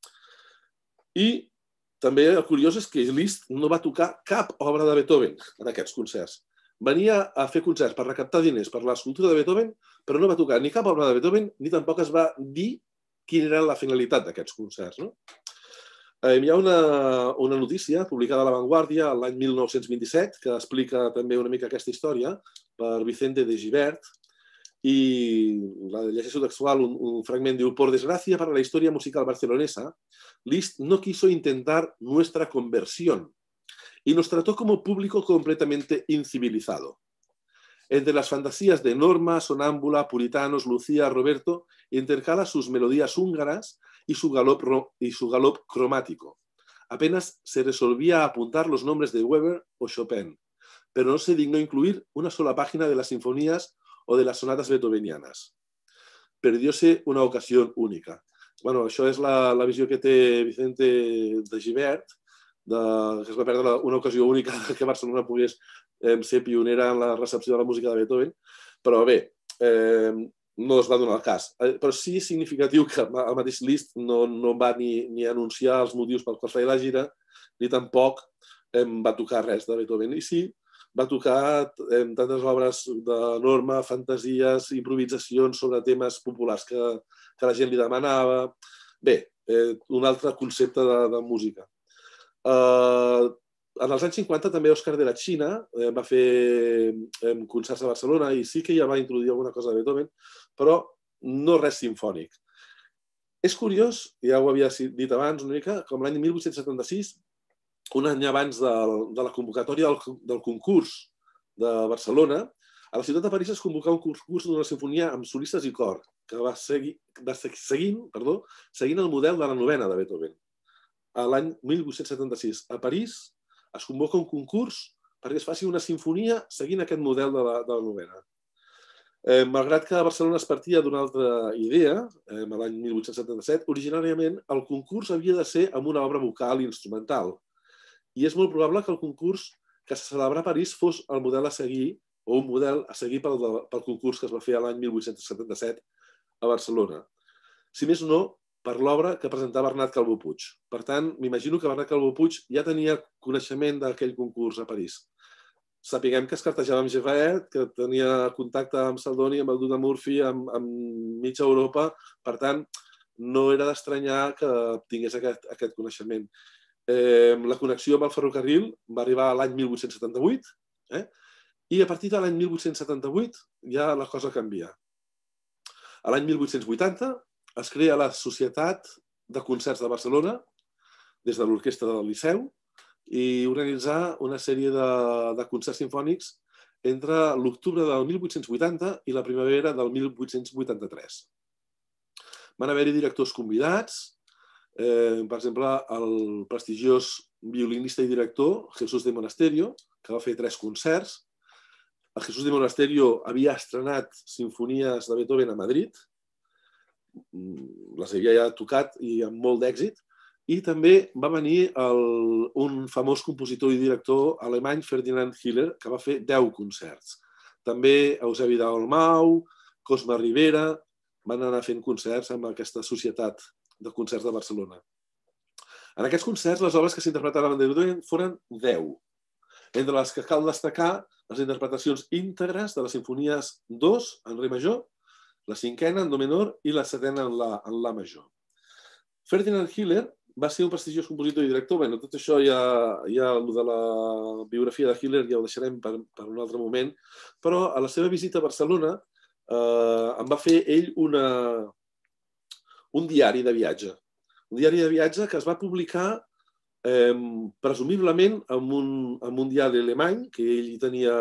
Speaker 2: I també el curiós és que Liszt no va tocar cap obra de Beethoven en aquests concerts. Venia a fer concerts per recaptar diners per l'escultura de Beethoven, però no va tocar ni cap obra de Beethoven, ni tampoc es va dir quina era la finalitat d'aquests concerts. Hi ha una notícia publicada a La Vanguardia l'any mil nou-cents vint-i-set que explica també una mica aquesta història per Vicente de Gibert, y la llegeixo textual, un, un fragment, diu: por desgracia para la historia musical barcelonesa, Liszt no quiso intentar nuestra conversión y nos trató como público completamente incivilizado. Entre las fantasías de Norma, Sonámbula, Puritanos, Lucía, Roberto, intercala sus melodías húngaras y su galop, y su galop cromático. Apenas se resolvía apuntar los nombres de Weber o Chopin, pero no se dignó incluir una sola página de las sinfonías o de las sonatas beethovenianas. Perdióse una ocasión única. Bueno, això és la, la visió que té Vicente de Gibert, de, que es va perdre una ocasió única que Barcelona pogués eh, ser pionera en la recepció de la música de Beethoven, però bé, eh, no es va donar el cas. Eh, però sí és significatiu que el mateix Liszt no, no va ni, ni anunciar els motius pels quals feia la gira, ni tampoc eh, va tocar res de Beethoven. I sí, va tocar eh, tantes obres de Norma, fantasies, improvisacions sobre temes populars que, que la gent li demanava. Bé, eh, un altre concepte de, de música. Eh, en els anys cinquanta també Òscar de la China eh, va fer eh, concerts a Barcelona i sí que ja va introduir alguna cosa de Beethoven, però no res simfònic. És curiós, ja ho havia dit abans una mica, com l'any mil vuit-cents setanta-sis, un any abans de, de la convocatòria del, del concurs de Barcelona, a la ciutat de París es convocà un concurs d'una sinfonia amb solistes i cor, que va, seguir, va seguint, perdó, seguint el model de la novena de Beethoven. A l'any mil vuit-cents setanta-sis, a París, es convoca un concurs perquè es faci una sinfonia seguint aquest model de la, de la novena. Eh, malgrat que a Barcelona es partia d'una altra idea, eh, l'any mil vuit-cents setanta-set, originàriament el concurs havia de ser amb una obra vocal i instrumental. I és molt probable que el concurs que se celebrarà a París fos el model a seguir, o un model a seguir pel, pel concurs que es va fer l'any mil vuit-cents setanta-set a Barcelona. Si més no, per l'obra que presentava Bernat Calvo Puig. Per tant, m'imagino que Bernat Calvo Puig ja tenia coneixement d'aquell concurs a París. Sapiguem que es cartejava amb Gevaert, que tenia contacte amb Saldoni, amb el Duda Murphy, amb, amb mitja Europa. Per tant, no era d'estranyar que tingués aquest, aquest coneixement. La connexió amb el ferrocarril va arribar a l'any mil vuit-cents setanta-vuit i a partir de l'any mil vuit-cents setanta-vuit ja la cosa canvia. A l'any mil vuit-cents vuitanta es crea la Societat de Concerts de Barcelona des de l'Orquestra del Liceu i organitzar una sèrie de concerts simfònics entre l'octubre del mil vuit-cents vuitanta i la primavera del mil vuit-cents vuitanta-tres. Van haver-hi directors convidats, per exemple, el prestigiós violinista i director Jesús de Monasterio, que va fer tres concerts. El Jesús de Monasterio havia estrenat sinfonies de Beethoven a Madrid, les havia ja tocat i amb molt d'èxit, i també va venir un famós compositor i director alemany, Ferdinand Hiller, que va fer deu concerts. També Eusebi Dalmau, Cosme Rivera, van anar fent concerts amb aquesta Societat de Concerts de Barcelona. En aquests concerts, les obres que s'interpretaven de Beethoven foren deu, entre les que cal destacar les interpretacions íntegres de les sinfonies dos en re major, la cinquena en do menor i la setena en la major. Ferdinand Hiller va ser un prestigiós compositor i director. Bé, tot això ja, el de la biografia de Hiller ja ho deixarem per un altre moment, però a la seva visita a Barcelona em va fer ell un diari de viatge. Un diari de viatge que es va publicar presumiblement en un diari alemany, que ell tenia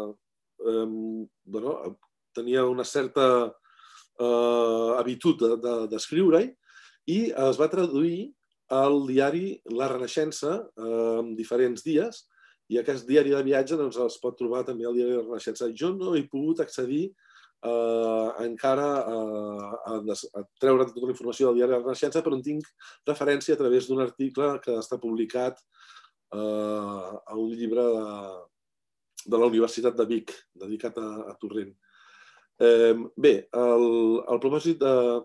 Speaker 2: una certa habitud d'escriure-hi, i es va traduir al diari La Renaixença en diferents dies, i aquest diari de viatge es pot trobar també al diari de La Renaixença. Jo no he pogut accedir encara a treure tota la informació del diari de la Renaixença, però en tinc referència a través d'un article que està publicat a un llibre de la Universitat de Vic, dedicat a Torrent. Bé, el propòsit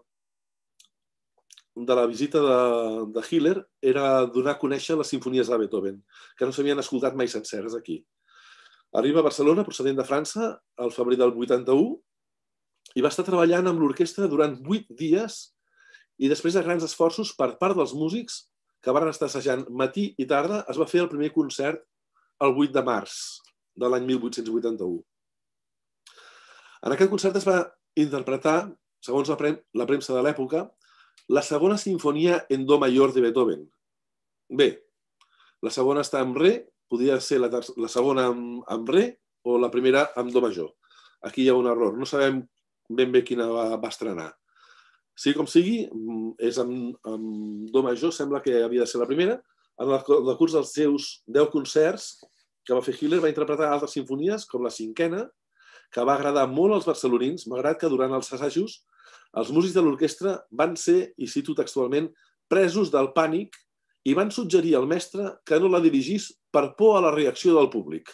Speaker 2: de la visita de Hiller era donar a conèixer les sinfonies de Beethoven, que no s'havien escoltat mai senceres aquí. Arriba a Barcelona, procedent de França, al febrer del vuitanta-u, i va estar treballant amb l'orquestra durant vuit dies i després de grans esforços per part dels músics que van estar assajant matí i tarda, es va fer el primer concert el vuit de març de l'any mil vuit-cents vuitanta-u. En aquest concert es va interpretar, segons la premsa de l'època, la segona sinfonia en do major de Beethoven. Bé, la segona està en re, podria ser la segona en re o la primera en do major. Aquí hi ha un error, no sabem ben bé quina va estrenar. Sigui com sigui, és en do major, sembla que havia de ser la primera. En el curs dels seus deu concerts que va fer Hiller va interpretar altres sinfonies, com la cinquena, que va agradar molt als barcelonins, malgrat que durant els assajos els músics de l'orquestra van ser, i cito textualment, presos del pànic i van suggerir al mestre que no la dirigís per por a la reacció del públic.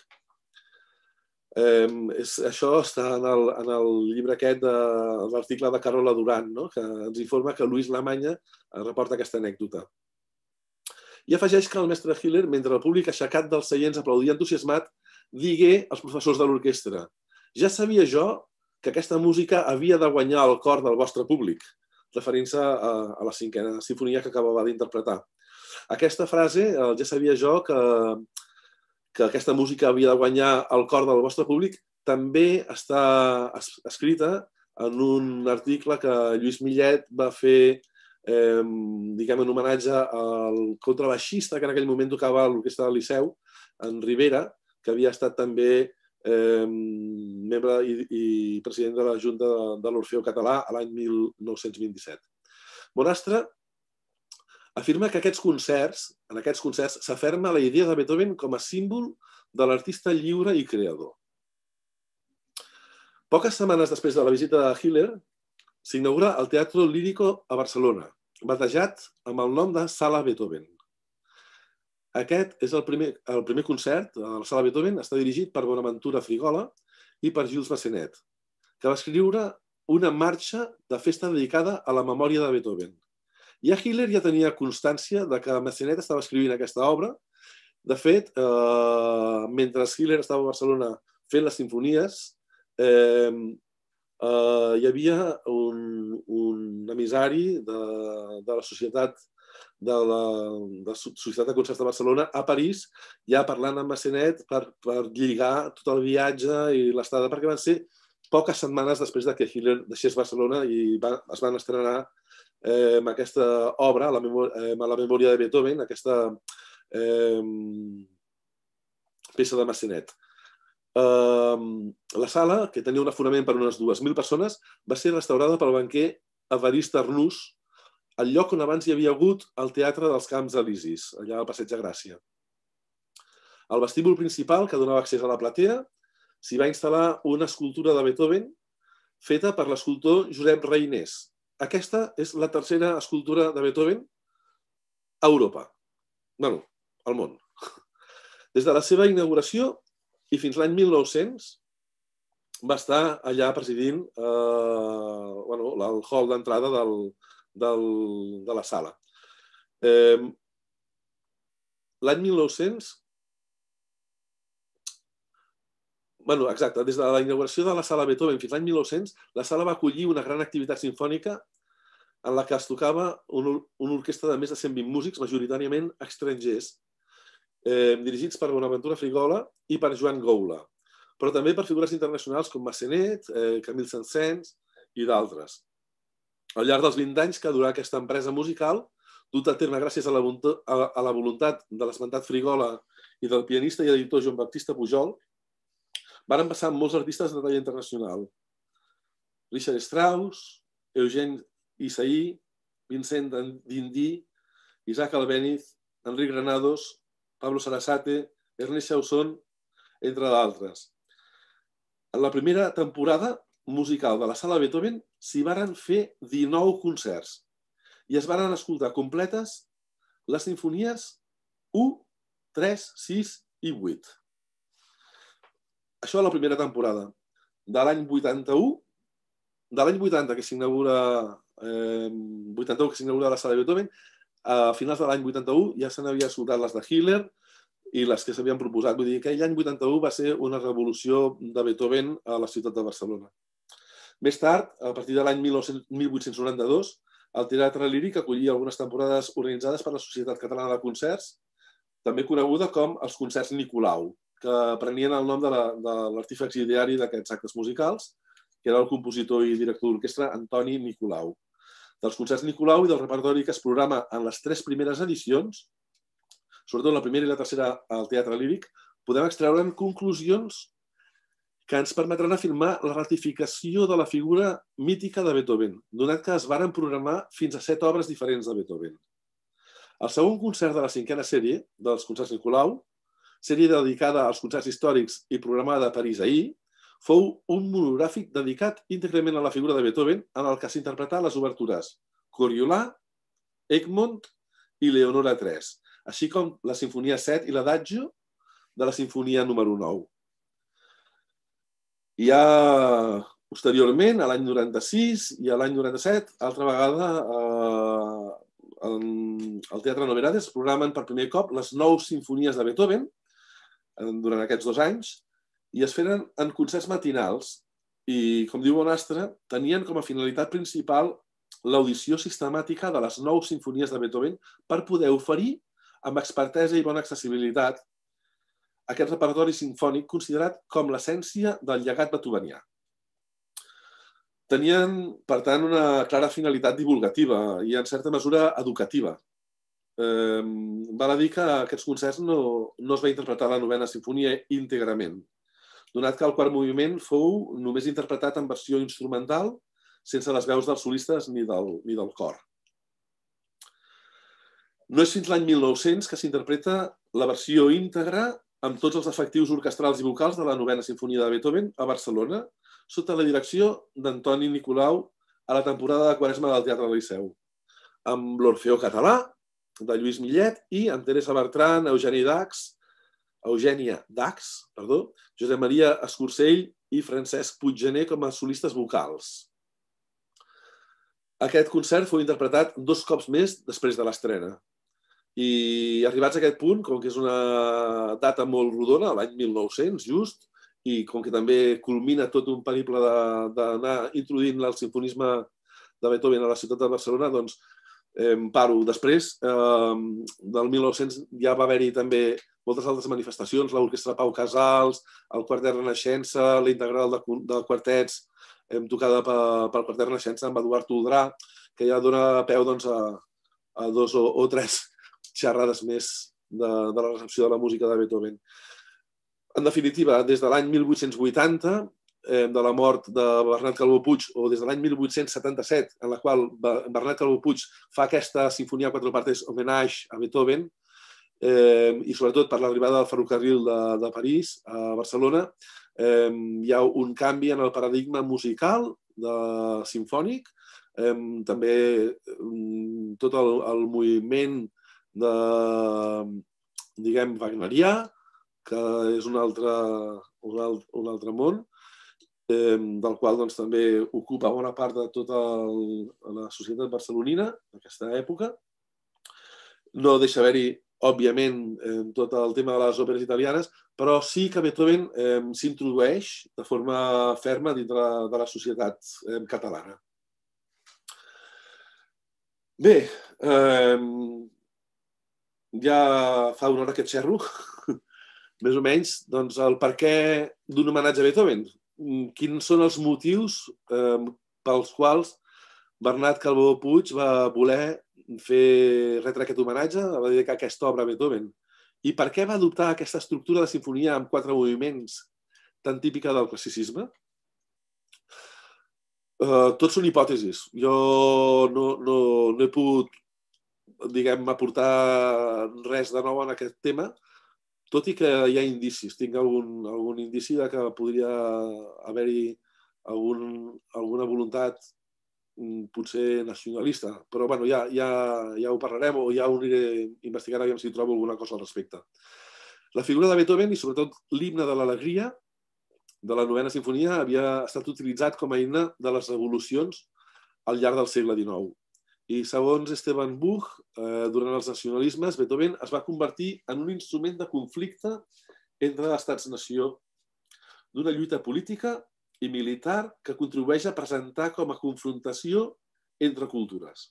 Speaker 2: Això està en el llibre aquest de l'article de Carola Duran, que ens informa que Luis Lamanya reporta aquesta anècdota. I afegeix que el mestre Hiller, mentre el públic aixecat dels seients aplaudia entusiasmat, digué als professors de l'orquestra: «Ja sabia jo que aquesta música havia de guanyar el cor del vostre públic», referint-se a la cinquena sinfonia que acabava d'interpretar. Aquesta frase, ja sabia jo que que aquesta música havia de guanyar el cor del vostre públic, també està escrita en un article que Lluís Millet va fer, diguem, en homenatge al contrabaixista que en aquell moment tocava a l'Orquestra del Liceu, en Rivera, que havia estat també membre i president de la Junta de l'Orfeó Català a l'any mil nou-cents vint-i-set. Bonastre afirma que aquests concerts, en aquests concerts s'aferma la idea de Beethoven com a símbol de l'artista lliure i creador. Poques setmanes després de la visita de Hiller, s'inaugura el Teatro Lírico a Barcelona, batejat amb el nom de Sala Beethoven. Aquest és el primer concert a la Sala Beethoven, està dirigit per Bonaventura Frigola i per Gilles Massenet, que va escriure una marxa de festa dedicada a la memòria de Beethoven. Ja Hiller ja tenia constància que Massenet estava escrivint aquesta obra. De fet, mentre Hiller estava a Barcelona fent les sinfonies, hi havia un emissari de la Societat de la, de la Societat de Concerts de Barcelona a París, ja parlant amb Massenet per, per lligar tot el viatge i l'estada, perquè van ser poques setmanes després de que Hitler deixés Barcelona i va, es van estrenar eh, amb aquesta obra, la memòria, eh, la memòria de Beethoven, aquesta eh, peça de Massenet. Uh, la sala, que tenia un aforament per unes dues mil persones, va ser restaurada pel banquer Evarist Arnús, al lloc on abans hi havia hagut el Teatre dels Camps Elisis, allà al Passeig de Gràcia. Al vestíbul principal, que donava accés a la platea, s'hi va instal·lar una escultura de Beethoven feta per l'escultor Josep Reinés. Aquesta és la tercera escultura de Beethoven a Europa. Bueno, al món. Des de la seva inauguració i fins l'any mil nou-cents va estar allà presidint eh, bueno, el hall d'entrada del, del, de la sala. Eh, l'any mil nou-cents, bueno, exacte, des de la inauguració de la sala Beethoven fins l'any mil nou-cents, la sala va acollir una gran activitat sinfònica en la que es tocava una, una orquestra de més de cent vint músics, majoritàriament estrangers, Eh, dirigits per Bonaventura Frigola i per Joan Goula, però també per figures internacionals com Massenet, eh, Camille Saint-Saëns i d'altres. Al llarg dels vint anys que durà aquesta empresa musical, dut a terme gràcies a la, a, a la voluntat de l'esmentat Frigola i del pianista i editor Joan Baptista Pujol, van passar molts artistes de talla internacional. Richard Strauss, Eugène Isaïe, Vincent d'Indy, Isaac Albéniz, Enric Granados, Pablo Sarasate, Ernest Chausson, entre d'altres. En la primera temporada musical de la sala Beethoven s'hi varen fer dinou concerts i es varen escoltar completes les sinfonies u, tres, sis i vuit. Això a la primera temporada. De l'any vuitanta-u, de l'any vuitanta que s'inaugura eh, vuitanta-u que s'inaugura la sala Beethoven, a finals de l'any vuitanta-u ja se n'havia escoltat les de Hitler i les que s'havien proposat. Vull dir que l'any vuitanta-u va ser una revolució de Beethoven a la ciutat de Barcelona. Més tard, a partir de l'any mil vuit-cents noranta-dos, el Teatre Líric acollia algunes temporades organitzades per la Societat Catalana de Concerts, també coneguda com els Concerts Nicolau, que prenien el nom de l'artífex ideari d'aquests actes musicals, que era el compositor i director d'orquestra Antoni Nicolau. Dels concerts Nicolau i del repertori que es programa en les tres primeres edicions, sobretot la primera i la tercera al Teatre Líric, podem extreure'n conclusions que ens permetran afirmar la ratificació de la figura mítica de Beethoven, donat que es varen programar fins a set obres diferents de Beethoven. El segon concert de la cinquena sèrie dels concerts Nicolau, sèrie dedicada als concerts històrics i programada per Isaïe, fou un monogràfic dedicat íntegrament a la figura de Beethoven, en el que s'interpretà les obertures Coriolan, Egmont i Leonora tres, així com la Sinfonia set i l'Adagio de la Sinfonia número nou. I ja posteriorment, a l'any noranta-sis i a l'any noranta-set, altra vegada al Teatre Novedades es programen per primer cop les nou sinfonies de Beethoven durant aquests dos anys, i es feren en concerts matinals i, com diu Bonastre, tenien com a finalitat principal l'audició sistemàtica de les nou sinfonies de Beethoven per poder oferir, amb expertesa i bona accessibilitat, aquest repertori sinfònic considerat com l'essència del llegat beethovenià. Tenien, per tant, una clara finalitat divulgativa i, en certa mesura, educativa. Eh, val a dir que aquests concerts no, no es va interpretar la novena sinfonia íntegrament, donat que el quart moviment fou només interpretat en versió instrumental, sense les veus dels solistes ni del, ni del cor. No és fins l'any mil nou-cents que s'interpreta la versió íntegra amb tots els efectius orquestrals i vocals de la novena sinfonia de Beethoven a Barcelona, sota la direcció d'Antoni Nicolau a la temporada de Quaresma del Teatre del Liceu, amb l'Orfeó Català, de Lluís Millet, i amb Teresa Bertran, Eugeni Dax, Eugènia Dax, perdó, Josep Maria Escursell i Francesc Puiggener com a solistes vocals. Aquest concert fou interpretat dos cops més després de l'estrena. I arribats a aquest punt, com que és una data molt rodona, l'any mil nou-cents, just, i com que també culmina tot un periple d'anar introduint el simfonisme de Beethoven a la ciutat de Barcelona, doncs paro. Després, del mil nou-cents, ja va haver-hi també moltes altres manifestacions, l'Orquestra Pau Casals, el Quartet Renaixença, la integral de quartets tocada pel Quartet Renaixença amb Eduard Toldrà, que ja dona peu a dos o tres xerrades més de la recepció de la música de Beethoven. En definitiva, des de l'any mil vuit-cents vuitanta, de la mort de Bernat Calbó Puig, o des de l'any mil vuit-cents setanta-set, en la qual Bernat Calbó Puig fa aquesta sinfonia a quatre parts homenatge a Beethoven, i sobretot per l'arribada del ferrocarril de París a Barcelona, hi ha un canvi en el paradigma musical simfònic, també tot el moviment de, diguem, wagnerià, que és un altre món, del qual també ocupa bona part de tota la societat barcelonina d'aquesta època. No deixa haver-hi, òbviament, tot el tema de les òperes italianes, però sí que Beethoven s'introdueix de forma ferma dintre de la societat catalana. Bé, ja fa una hora que xerro, més o menys, doncs el perquè d'un homenatge a Beethoven. Quins són els motius pels quals Bernat Calbó Puig va voler fer retre aquest homenatge, va dedicar aquesta obra a Beethoven? I per què va adoptar aquesta estructura de sinfonia amb quatre moviments tan típica del classicisme? Tots són hipòtesis. Jo no he pogut, diguem, aportar res de nou en aquest tema, tot i que hi ha indicis. Tinc algun indici que podria haver-hi alguna voluntat potser nacionalista, però ja ho parlarem o ja ho aniré investigant aviam si trobo alguna cosa al respecte. La figura de Beethoven i sobretot l'himne de l'alegria de la novena sinfonia havia estat utilitzat com a himne de les revolucions al llarg del segle dinou. I segons Esteban Buch, durant els nacionalismes, Beethoven es va convertir en un instrument de conflicte entre estats-nació, d'una lluita política i militar que contribueix a presentar com a confrontació entre cultures.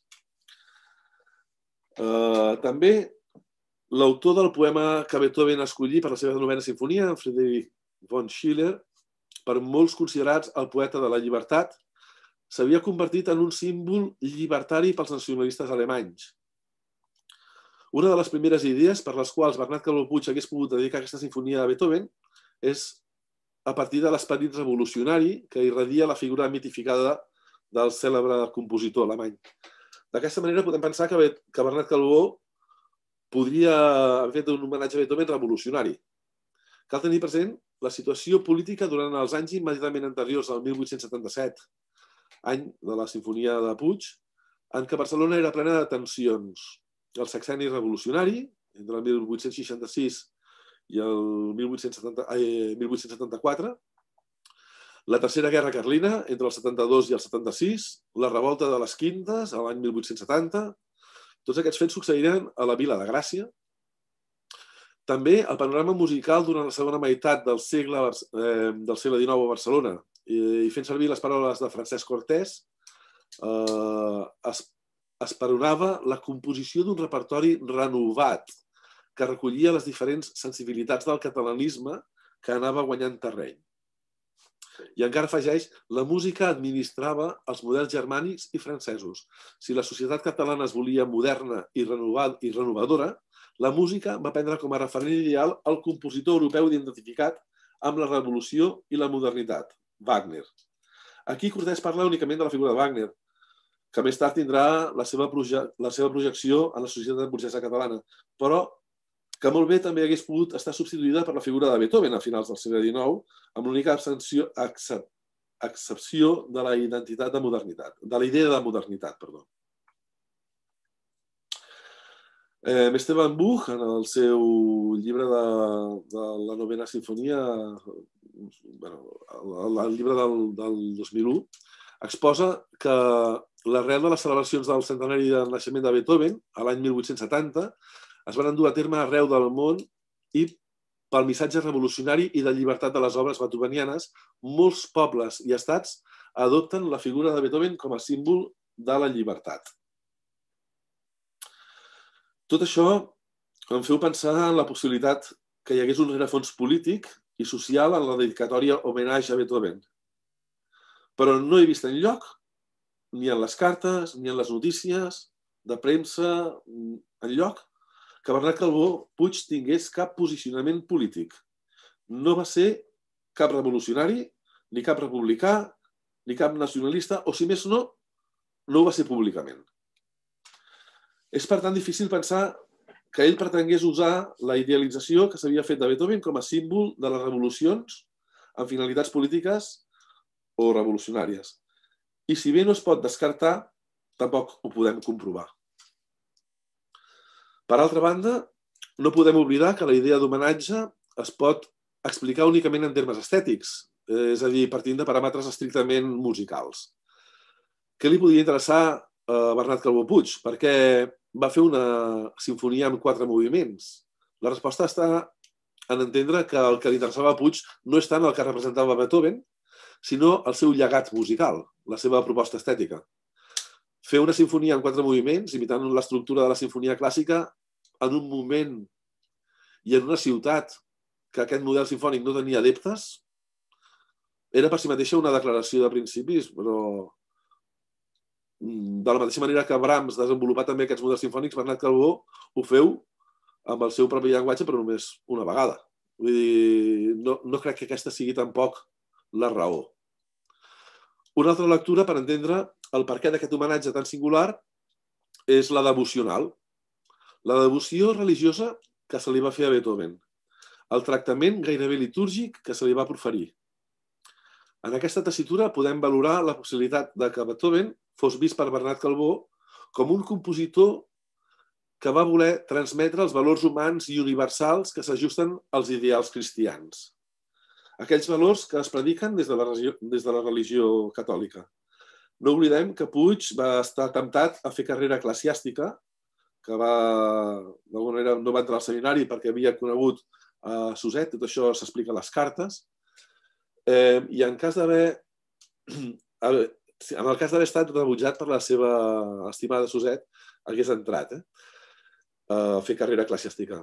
Speaker 2: També l'autor del poema que Beethoven escollí per la seva novena sinfonia, Friedrich von Schiller, per molts considerats el poeta de la llibertat, s'havia convertit en un símbol llibertari pels nacionalistes alemanys. Una de les primeres idees per les quals Bernat Calbó Puig hagués pogut dedicar aquesta sinfonia a Beethoven és a partir de l'esperit revolucionari que irradia la figura mitificada del cèlebre compositor alemany. D'aquesta manera podem pensar que Bernat Calbó podria haver fet un homenatge a Beethoven revolucionari. Cal tenir present la situació política durant els anys immediatament anteriors al mil vuit-cents setanta-set, any de la Sinfonia de Puig, en què Barcelona era plena de tensions. El sexenni revolucionari, entre el mil vuit-cents seixanta-sis i el mil vuit-cents setanta-quatre, la Tercera Guerra Carlina, entre el setanta-dos i el setanta-sis, la revolta de les Quintes, l'any mil vuit-cents setanta, tots aquests fets succeiren a la Vila de Gràcia. També el panorama musical durant la segona meitat del segle dinou a Barcelona, i fent servir les paraules de Francesc Cortés, esperonava la composició d'un repertori renovat que recollia les diferents sensibilitats del catalanisme que anava guanyant terreny. I encara afegeix, la música administrava els models germànics i francesos. Si la societat catalana es volia moderna i renovadora, la música va prendre com a referent ideal el compositor europeu identificat amb la revolució i la modernitat, Wagner. Aquí Cortés parla únicament de la figura de Wagner, que més tard tindrà la seva projecció en la societat burgesa catalana, però que molt bé també hagués pogut estar substituïda per la figura de Beethoven a finals del segle dinou, amb l'única excepció de la identitat de modernitat, de la idea de modernitat, perdó. Esteban Buch, en el seu llibre de la novena sinfonia, el llibre del dos mil u, exposa que l'arrel de les celebracions del centenari del naixement de Beethoven, a l'any mil vuit-cents setanta, es van endur a terme arreu del món i pel missatge revolucionari i de llibertat de les obres beethovenianes, molts pobles i estats adopten la figura de Beethoven com a símbol de la llibertat. Tot això em feu pensar en la possibilitat que hi hagués un rerefons polític i social en la dedicatòria homenatge a Beethoven. Però no he vist enlloc, ni en les cartes, ni en les notícies de premsa, enlloc, que Bernat Calbó Puig tingués cap posicionament polític. No va ser cap revolucionari, ni cap republicà, ni cap nacionalista, o si més no, no ho va ser públicament. És, per tant, difícil pensar que ell pretengués usar la idealització que s'havia fet de Beethoven com a símbol de les revolucions amb finalitats polítiques o revolucionàries. I si bé no es pot descartar, tampoc ho podem comprovar. Per altra banda, no podem oblidar que la idea d'homenatge es pot explicar únicament en termes estètics, és a dir, partint de paràmetres estrictament musicals. Què li podia interessar a Bernat Calbó Puig? Per què va fer una simfonia amb quatre moviments? La resposta està en entendre que el que li interessava a Puig no és tant el que representava Beethoven, sinó el seu llegat musical, la seva proposta estètica. Fer una sinfonia en quatre moviments, imitant l'estructura de la sinfonia clàssica, en un moment i en una ciutat que aquest model sinfònic no tenia adeptes, era per si mateixa una declaració de principis, però de la mateixa manera que Brahms desenvolupà també aquests models sinfònics, Bernat Calbó ho feu amb el seu propi llenguatge, però només una vegada. Vull dir, no, no crec que aquesta sigui tampoc la raó. Una altra lectura per entendre el perquè d'aquest homenatge tan singular és la devocional. La devoció religiosa que se li va fer a Beethoven. El tractament gairebé litúrgic que se li va proferir. En aquesta tessitura podem valorar la possibilitat de que Beethoven fos vist per Bernat Calbó com un compositor que va voler transmetre els valors humans i universals que s'ajusten als ideals cristians. Aquells valors que es prediquen des de la religió, des de la religió catòlica. No oblidem que Puig va estar temptat a fer carrera eclesiàstica, que va, d'alguna manera no va entrar al seminari perquè havia conegut a Suset, tot això s'explica a les cartes, eh, i en cas d'haver en el cas d'haver estat rebutjat per la seva estimada Suset, hagués entrat eh, a fer carrera eclesiàstica.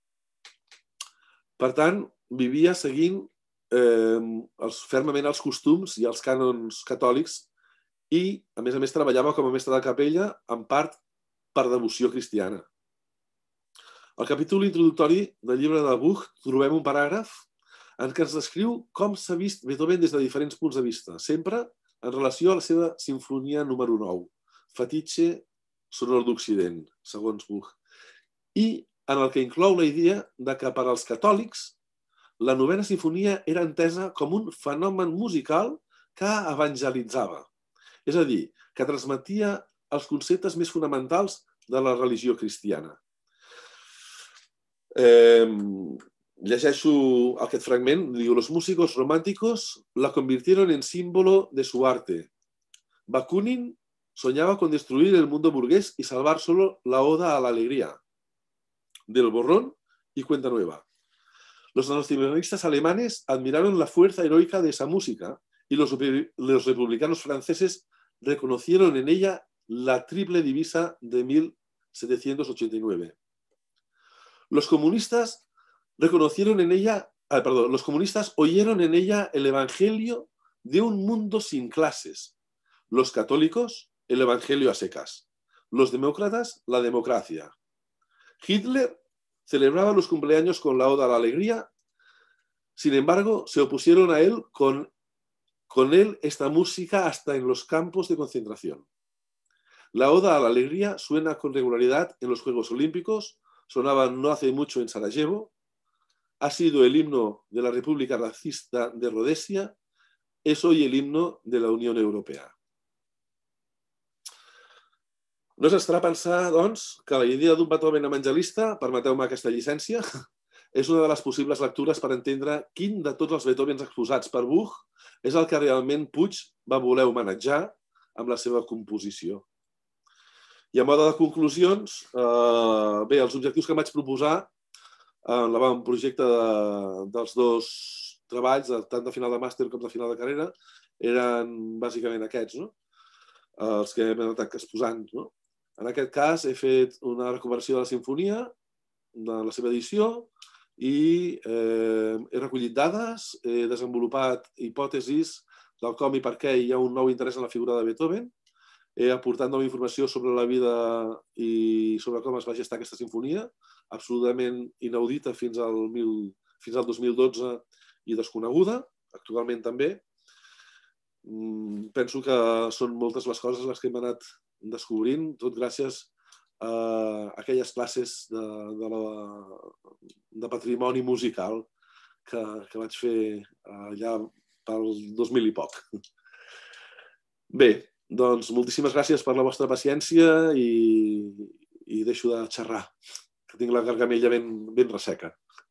Speaker 2: Per tant, vivia seguint eh, els, fermament els costums i els cànons catòlics i, a més a més, treballava com a mestre de capella, en part per devoció cristiana. Al capítol introductori del llibre de Buch trobem un paràgraf en què ens descriu com s'ha vist Beethoven des de diferents punts de vista, sempre en relació a la seva sinfonia número nou, Fetiche sonor d'Occident, segons Buch, i en el que inclou la idea de que per als catòlics la novena sinfonia era entesa com un fenomen musical que evangelitzava, és a dir, que transmetia els conceptes més fonamentals de la religió cristiana. Eh, llegeixo aquest fragment, diu: los músicos románticos la convirtieron en símbolo de su arte. Bakunin soñaba con destruir el mundo burgués y salvar solo la oda a la alegría del borrón y cuenta nueva. Los nacionalistas alemanes admiraron la fuerza heroica de esa música y los, los republicanos franceses reconocieron en ella la triple divisa de mil setecientos ochenta y nueve. Los comunistas reconocieron en ella, ah, perdón, los comunistas oyeron en ella el evangelio de un mundo sin clases. Los católicos, el evangelio a secas. Los demócratas, la democracia. Hitler celebraba los cumpleaños con la oda a la alegría. Sin embargo, se opusieron a él con, con él esta música hasta en los campos de concentración. La oda a la alegría suena con regularidad en los Juegos Olímpicos, sonaba no hace mucho en Sarajevo, ha sido el himno de la República Racista de Rhodesia, es hoy el himno de la Unión Europea. No és estrany pensar, doncs, que la idea d'un Beethoven evangelista, permeteu-me aquesta llicència, és una de les possibles lectures per entendre quin de tots els Beethovens exposats per Buch és el que realment Puig va voler homenatjar amb la seva composició. I a mode de conclusions, eh, bé, els objectius que em vaig proposar en el projecte de, dels dos treballs, tant de final de màster com de final de carrera, eren bàsicament aquests, no? Els que hem anat exposant, no? En aquest cas, he fet una recuperació de la sinfonia, de la seva edició, i eh, he recollit dades, he desenvolupat hipòtesis del com i per què hi ha un nou interès en la figura de Beethoven, he aportat nova informació sobre la vida i sobre com es va gestar aquesta sinfonia, absolutament inaudita fins al, mil, fins al dos mil dotze i desconeguda, actualment també. Penso que són moltes les coses les que hem anat descobrint, tot gràcies a aquelles classes de, de, la, de patrimoni musical que, que vaig fer allà pel dos mil i poc. Bé, doncs moltíssimes gràcies per la vostra paciència i, i deixo de xerrar, que tinc la gargamella ben, ben resseca.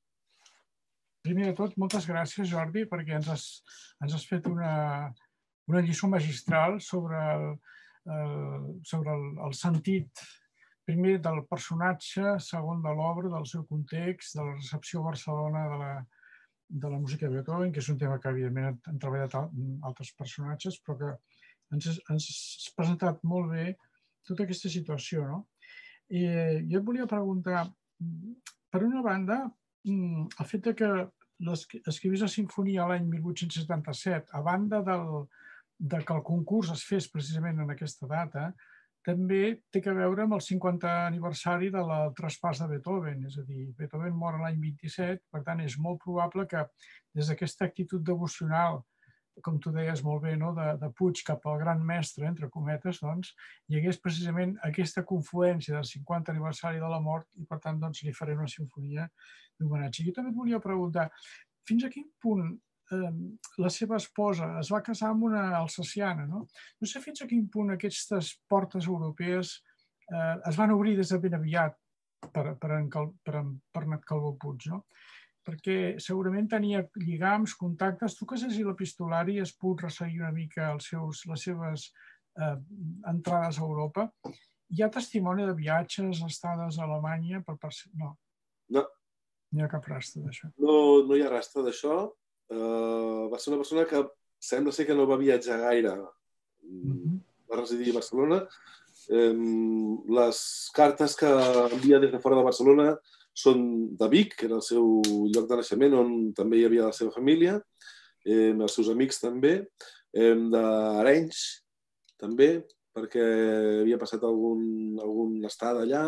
Speaker 1: Primer de tot, moltes gràcies, Jordi, perquè ens has, ens has fet una, una lliçó magistral sobre el, el, sobre el, el sentit, primer del personatge, segon de l'obra, del seu context, de la recepció a Barcelona de la, de la música de Beethoven, que és un tema que, evidentment, han treballat altres personatges, però que ens has presentat molt bé tota aquesta situació, no? I jo et volia preguntar, per una banda, el fet que escrivís la sinfonia l'any mil vuit-cents setanta-set, a banda del, de que el concurs es fes precisament en aquesta data, també té a veure amb el cinquantè aniversari del traspàs de Beethoven. És a dir, Beethoven mor l'any vint-i-set, per tant, és molt probable que des d'aquesta actitud devocional, com tu deies molt bé, no? de, de Puig cap al gran mestre, entre cometes, doncs, hi hagués precisament aquesta confluència del cinquantè aniversari de la mort i, per tant, doncs, li faré una sinfonia d'homenatge. Jo també et volia preguntar, fins a quin punt eh, la seva esposa es va casar amb una alsaciana, no? No sé fins a quin punt aquestes portes europees eh, es van obrir des de ben aviat per, per, en, per, per Nat Calvó Puig, no? Perquè segurament tenia lligams, contactes. Tu que has llegit l'epistolari has pogut resseguir una mica els seus, les seves eh, entrades a Europa. Hi ha testimoni de viatges, estades a Alemanya? Per part... No.
Speaker 2: No.
Speaker 1: No hi ha cap rastre d'això.
Speaker 2: No, no hi ha rastre d'això. Uh, va ser una persona que sembla ser que no va viatjar gaire. Uh-huh. Va residir a Barcelona. Um, les cartes que envia des de fora de Barcelona són de Vic, que era el seu lloc de naixement, on també hi havia la seva família, eh, els seus amics també, eh, d'Arenys també, perquè havia passat algun, algun estada allà.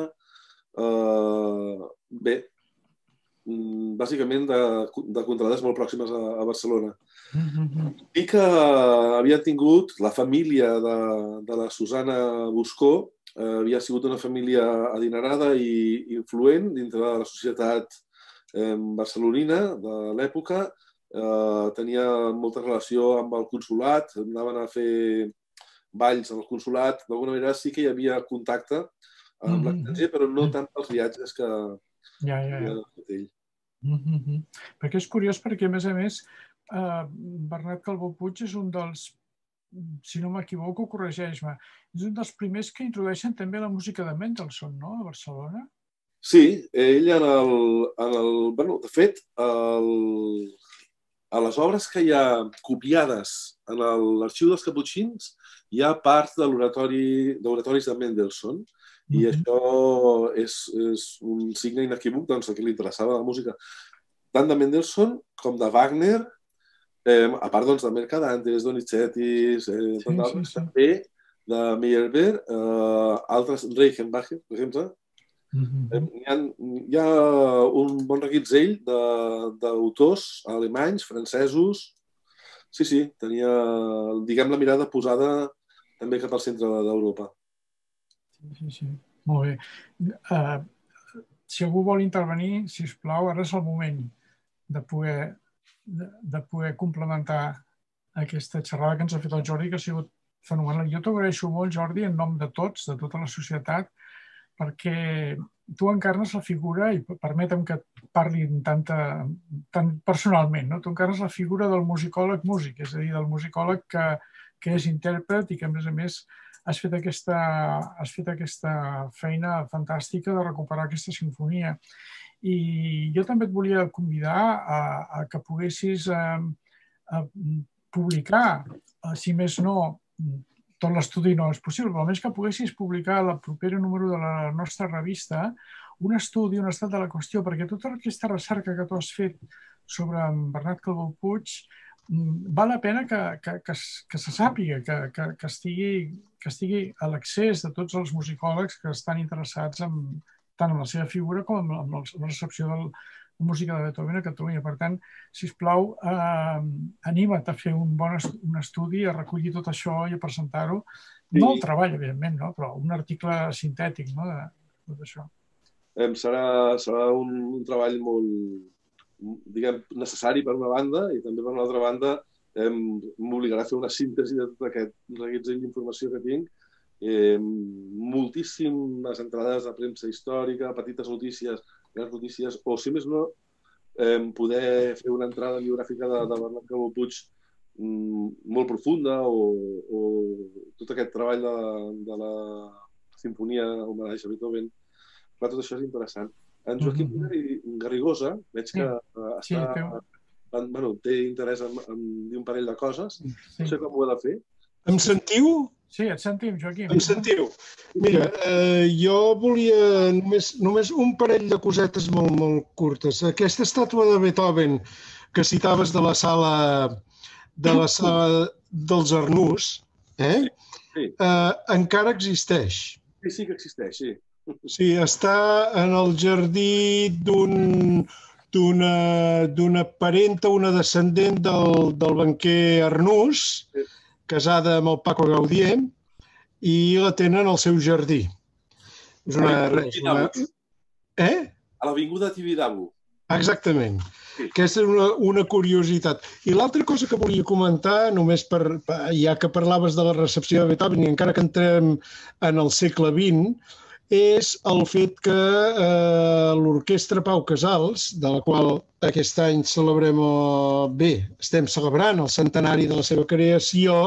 Speaker 2: Eh, bé, bàsicament de, de contrades molt pròximes a, a Barcelona.
Speaker 1: Mm-hmm.
Speaker 2: I que havia tingut la família de, de la Susana Buscó, eh, havia sigut una família adinerada i influent dintre de la societat eh, barcelonina de l'època. Eh, tenia molta relació amb el consolat, anaven a fer balls al consolat. D'alguna manera sí que hi havia contacte amb mm-hmm. l'estranger, però no tant pels viatges que
Speaker 1: ja, ja, ja.
Speaker 2: havia fet ell.
Speaker 1: Mm-hmm. Perquè és curiós perquè, a més a més, eh, Bernat Calvó Puig és un dels, si no m'equivoco, corregeix-me, és un dels primers que introdueixen també la música de Mendelssohn, no?, a Barcelona.
Speaker 2: Sí, ell en el... En el bueno, de fet, el, a les obres que hi ha copiades en l'arxiu dels Caputxins hi ha part de l'oratori d'oratoris de Mendelssohn, i mm-hmm. això és, és un signe inequívoc doncs, que li interessava la música tant de Mendelssohn com de Wagner, eh, a part doncs, de Mercadantes, Donizetti, eh, sí, sí, sí. també de Meyerbeer, eh, altres, Reichenbacher, per exemple. Mm-hmm. eh, hi, ha, hi ha un bon reguitzell d'autors alemanys, francesos. Sí, sí, tenia, diguem, la mirada posada també cap al centre d'Europa.
Speaker 1: Sí, sí, molt bé. Uh, si algú vol intervenir, sisplau, ara és el moment de poder, de, de poder complementar aquesta xerrada que ens ha fet el Jordi, que ha sigut fenomenal. Jo t'agraeixo molt, Jordi, en nom de tots, de tota la societat, perquè tu encarnes la figura, i permetem que parli tanta, tan personalment, no? Tu encarnes la figura del musicòleg músic, és a dir, del musicòleg que, que és intèrpret i que, a més a més, has fet aquesta, has fet aquesta feina fantàstica de recuperar aquesta sinfonia. I jo també et volia convidar a, a que poguessis a, a publicar, si més no, tot l'estudi no és possible, però almenys que poguessis publicar al proper número de la nostra revista un estudi, un estat de la qüestió, perquè tota aquesta recerca que tu has fet sobre en Bernat Calbó Puig val la pena que, que, que, que se sàpiga, que, que, que, estigui, que estigui a l'accés de tots els musicòlegs que estan interessats en, tant en la seva figura com en la recepció de la música de Beethoven a Catalunya. Per tant, sisplau, eh, anima't a fer un bon est un estudi, a recollir tot això i a presentar-ho. No el treball, evidentment, no? Però un article sintètic, no? De tot això.
Speaker 2: Eh, serà, serà un, un treball molt, diguem, necessari per una banda i també per una altra banda eh, m'obligarà a fer una síntesi de tot aquest reguitzell d'informació que tinc. Eh, moltíssimes entrades de premsa històrica, petites notícies, grans notícies, o si més no, eh, poder fer una entrada biogràfica de, de Bernat Calbó Puig mm, molt profunda o, o tot aquest treball de, de la Simfonia homenatge a Beethoven. Clar, tot això és interessant. En Joaquim Garrigosa, veig que està, sí, bueno, té interès en, en dir un parell de coses. Sí. No sé com ho he de fer.
Speaker 3: Em sentiu?
Speaker 1: Sí, et sentim, Joaquim.
Speaker 3: Em sentiu? Mira, eh, jo volia només, només un parell de cosetes molt, molt curtes. Aquesta estàtua de Beethoven que citaves de la sala, de la sala dels Arnús, eh? Sí. Eh, encara existeix.
Speaker 2: Sí, sí que existeix, sí.
Speaker 3: Sí, està en el jardí d'una parenta, una descendent del, del banquer Arnús, casada amb el Paco Gaudier, i la tenen al seu jardí. És una, res, una... Eh?
Speaker 2: A l'avinguda Tibidabo.
Speaker 3: Exactament. Sí. Aquesta és una, una curiositat. I l'altra cosa que volia comentar, només per, ja que parlaves de la recepció de Beethoven, i encara que entrem en el segle vint, és el fet que eh, l'Orquestra Pau Casals, de la qual aquest any celebrem, bé, estem celebrant el centenari de la seva creació,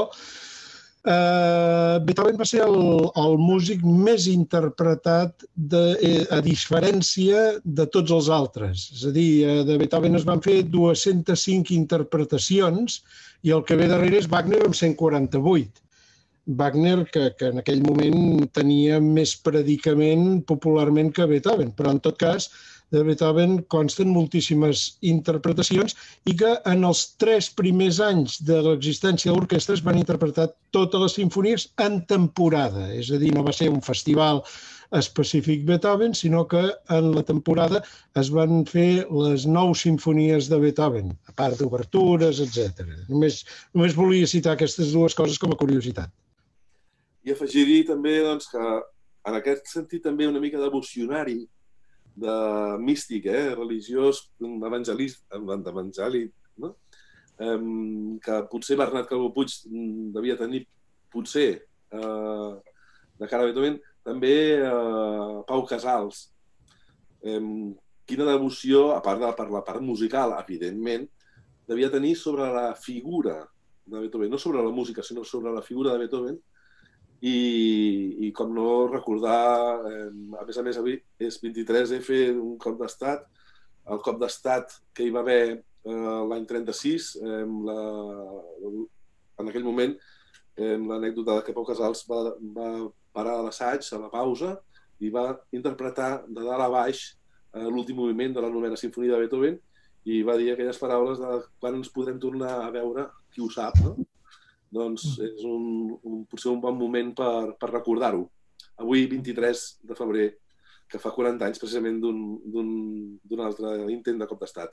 Speaker 3: eh, Beethoven va ser el, el músic més interpretat de, eh, a diferència de tots els altres. És a dir, de Beethoven es van fer dues-centes cinc interpretacions i el que ve darrere és Wagner amb cent quaranta-vuit. Wagner, que, que en aquell moment tenia més predicament popularment que Beethoven, però en tot cas de Beethoven consten moltíssimes interpretacions i que en els tres primers anys de l'existència de l'orquestra es van interpretar totes les simfonies en temporada, és a dir, no va ser un festival específic Beethoven, sinó que en la temporada es van fer les nou simfonies de Beethoven, a part d'obertures, etcètera. Només, només volia citar aquestes dues coses com a curiositat.
Speaker 2: I afegir-hi també doncs, que en aquest sentit també una mica devocionari, de místic, eh? religiós, evangèlic, no? eh, que potser Bernat Calbó Puig devia tenir, potser, eh, de cara a Beethoven, també eh, Pau Casals. Eh, quina devoció, a part de per la part musical, evidentment, devia tenir sobre la figura de Beethoven, no sobre la música, sinó sobre la figura de Beethoven. I, i com no recordar, eh, a més a més avui és vint-i-tres efa, un cop d'estat, el cop d'estat que hi va haver eh, l'any trenta-sis, eh, la, en aquell moment eh, l'anècdota que Pau Casals va, va parar a l'assaig, a la pausa, i va interpretar de dalt a baix eh, l'últim moviment de la novena simfonia de Beethoven i va dir aquelles paraules de quan ens podrem tornar a veure, qui ho sap, no? Doncs és un, un, potser un bon moment per, per recordar-ho. Avui, vint-i-tres de febrer, que fa quaranta anys precisament d'un altre intent de cop d'estat.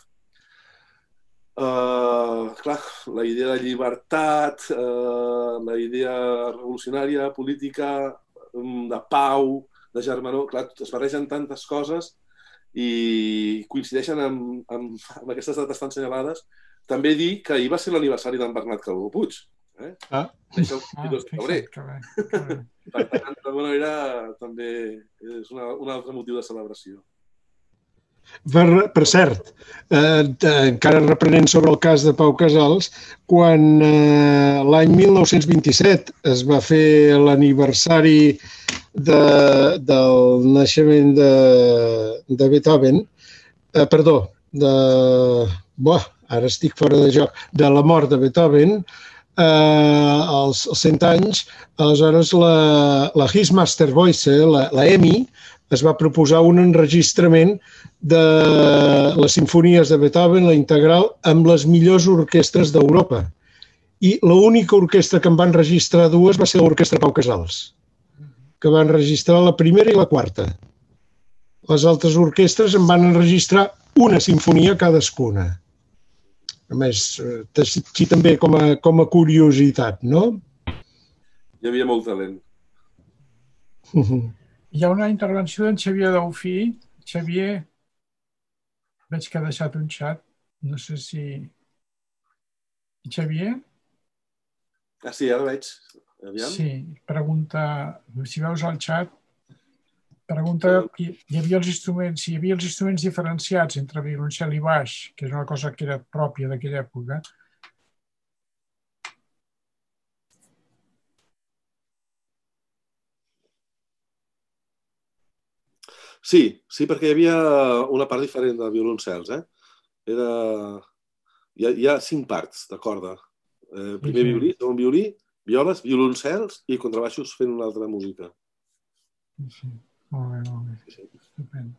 Speaker 2: Uh, clar, la idea de llibertat, uh, la idea revolucionària, política, de pau, de germanor, clar, es barregen tantes coses i coincideixen amb, amb, amb aquestes dates tan senyalades. També dir que ahir va ser l'aniversari d'en Bernat Calbó Puig. Eh? Ah. Això ah, de febrer. Per tant, d'alguna manera, també és una, un altre motiu de celebració.
Speaker 3: Per, per cert, eh, encara reprenent sobre el cas de Pau Casals, quan eh, l'any mil nou-cents vint-i-set es va fer l'aniversari de, del naixement de, de Beethoven, eh, perdó, de, bo, ara estic fora de joc, de la mort de Beethoven, als cent anys, aleshores la His Master Voice, la EMI, es va proposar un enregistrament de les simfonies de Beethoven, la integral, amb les millors orquestres d'Europa. I l'única orquestra que en van registrar dues va ser l'Orquestra Pau Casals, que van registrar la primera i la quarta. Les altres orquestres en van enregistrar una sinfonia cadascuna. A més, així també com a, com a curiositat, no?
Speaker 2: Hi havia molt talent.
Speaker 1: Hi ha una intervenció d'en Xavier Daufí. Xavier, veig que ha deixat un xat. No sé si... Xavier?
Speaker 2: Ah, sí, ara veig. Aviam.
Speaker 1: Sí, pregunta, si veus el xat, pregunta hi havia els instruments, si hi havia els instruments diferenciats entre violoncel i baix, que és una cosa que era pròpia d'aquella època.
Speaker 2: Sí, sí, perquè hi havia una part diferent de violoncels, eh? Era... Hi ha, hi ha cinc parts de corda. Eh, primer violí, segon violí, violes, violoncels i contrabaixos fent una altra música.
Speaker 1: Sí, molt bé, molt bé. Sí. Estupendo.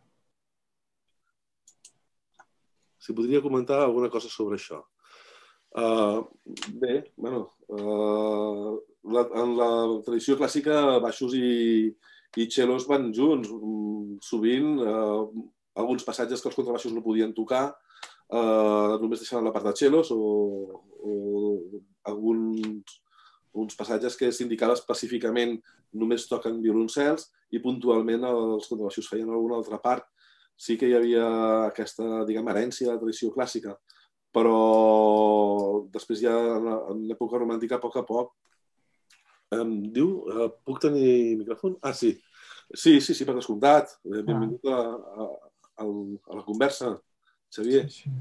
Speaker 2: Si podria comentar alguna cosa sobre això. Uh, bé, bueno, uh, la, en la tradició clàssica, baixos i, i cellos van junts. Sovint, uh, alguns passatges que els contrabaixos no podien tocar, uh, només deixaven la part de cellos o, o alguns uns passatges que s'indicava específicament només toquen violoncels i puntualment els contrabaixos feien alguna altra part. Sí que hi havia aquesta, diguem, herència de la tradició clàssica, però després ja en l'època romàntica, a poc a poc, em diu, puc tenir micròfon? Ah, sí. Sí, sí, sí, per descomptat. Benvingut a, a, a la conversa, Xavier.
Speaker 1: Sí, sí.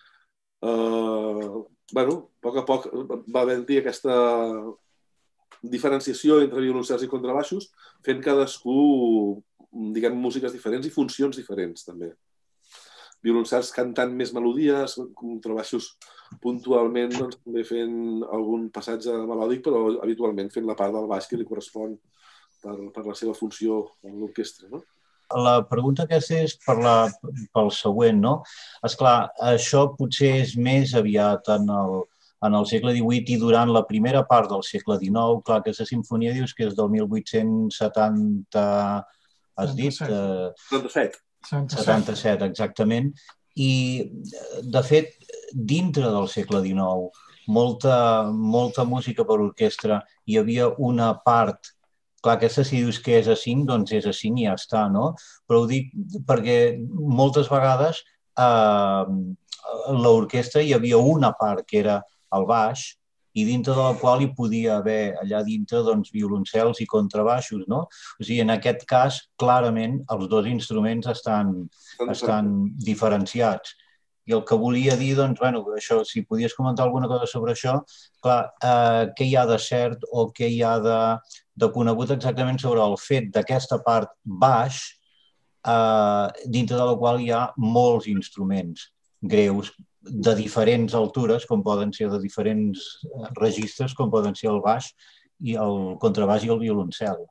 Speaker 2: Uh, bueno, a poc a poc va haver-hi aquesta diferenciació entre violoncels i contrabaixos, fent cadascú, diguem, músiques diferents i funcions diferents, també. Violoncels cantant més melodies, contrabaixos puntualment doncs, també fent algun passatge melòdic, però habitualment fent la part del baix que li correspon per, per la seva funció en l'orquestra, no?
Speaker 4: La pregunta aquesta és per la, pel següent, no? Esclar, això potser és més aviat en el, en el segle divuit i durant la primera part del segle dinou. Clar, aquesta sinfonia dius que és del mil vuit-cents setanta, has dit?
Speaker 2: setanta-set.
Speaker 4: setanta-set, exactament. I, de fet, dintre del segle dinou, molta, molta música per orquestra, hi havia una part. Clar, aquesta si dius que és a cinc, doncs és a cinc i ja està, no? Però ho dic perquè moltes vegades a l'orquestra hi havia una part que era el baix i dintre de la qual hi podia haver allà dintre doncs, violoncels i contrabaixos, no? O sigui, en aquest cas, clarament, els dos instruments estan, estan diferenciats. I el que volia dir, doncs, bueno, això, si podies comentar alguna cosa sobre això, clar, eh, què hi ha de cert o què hi ha de, de conegut exactament sobre el fet d'aquesta part baix, eh, dintre de la qual hi ha molts instruments greus de diferents altures, com poden ser de diferents registres, com poden ser el baix, i el contrabaix i el violoncel.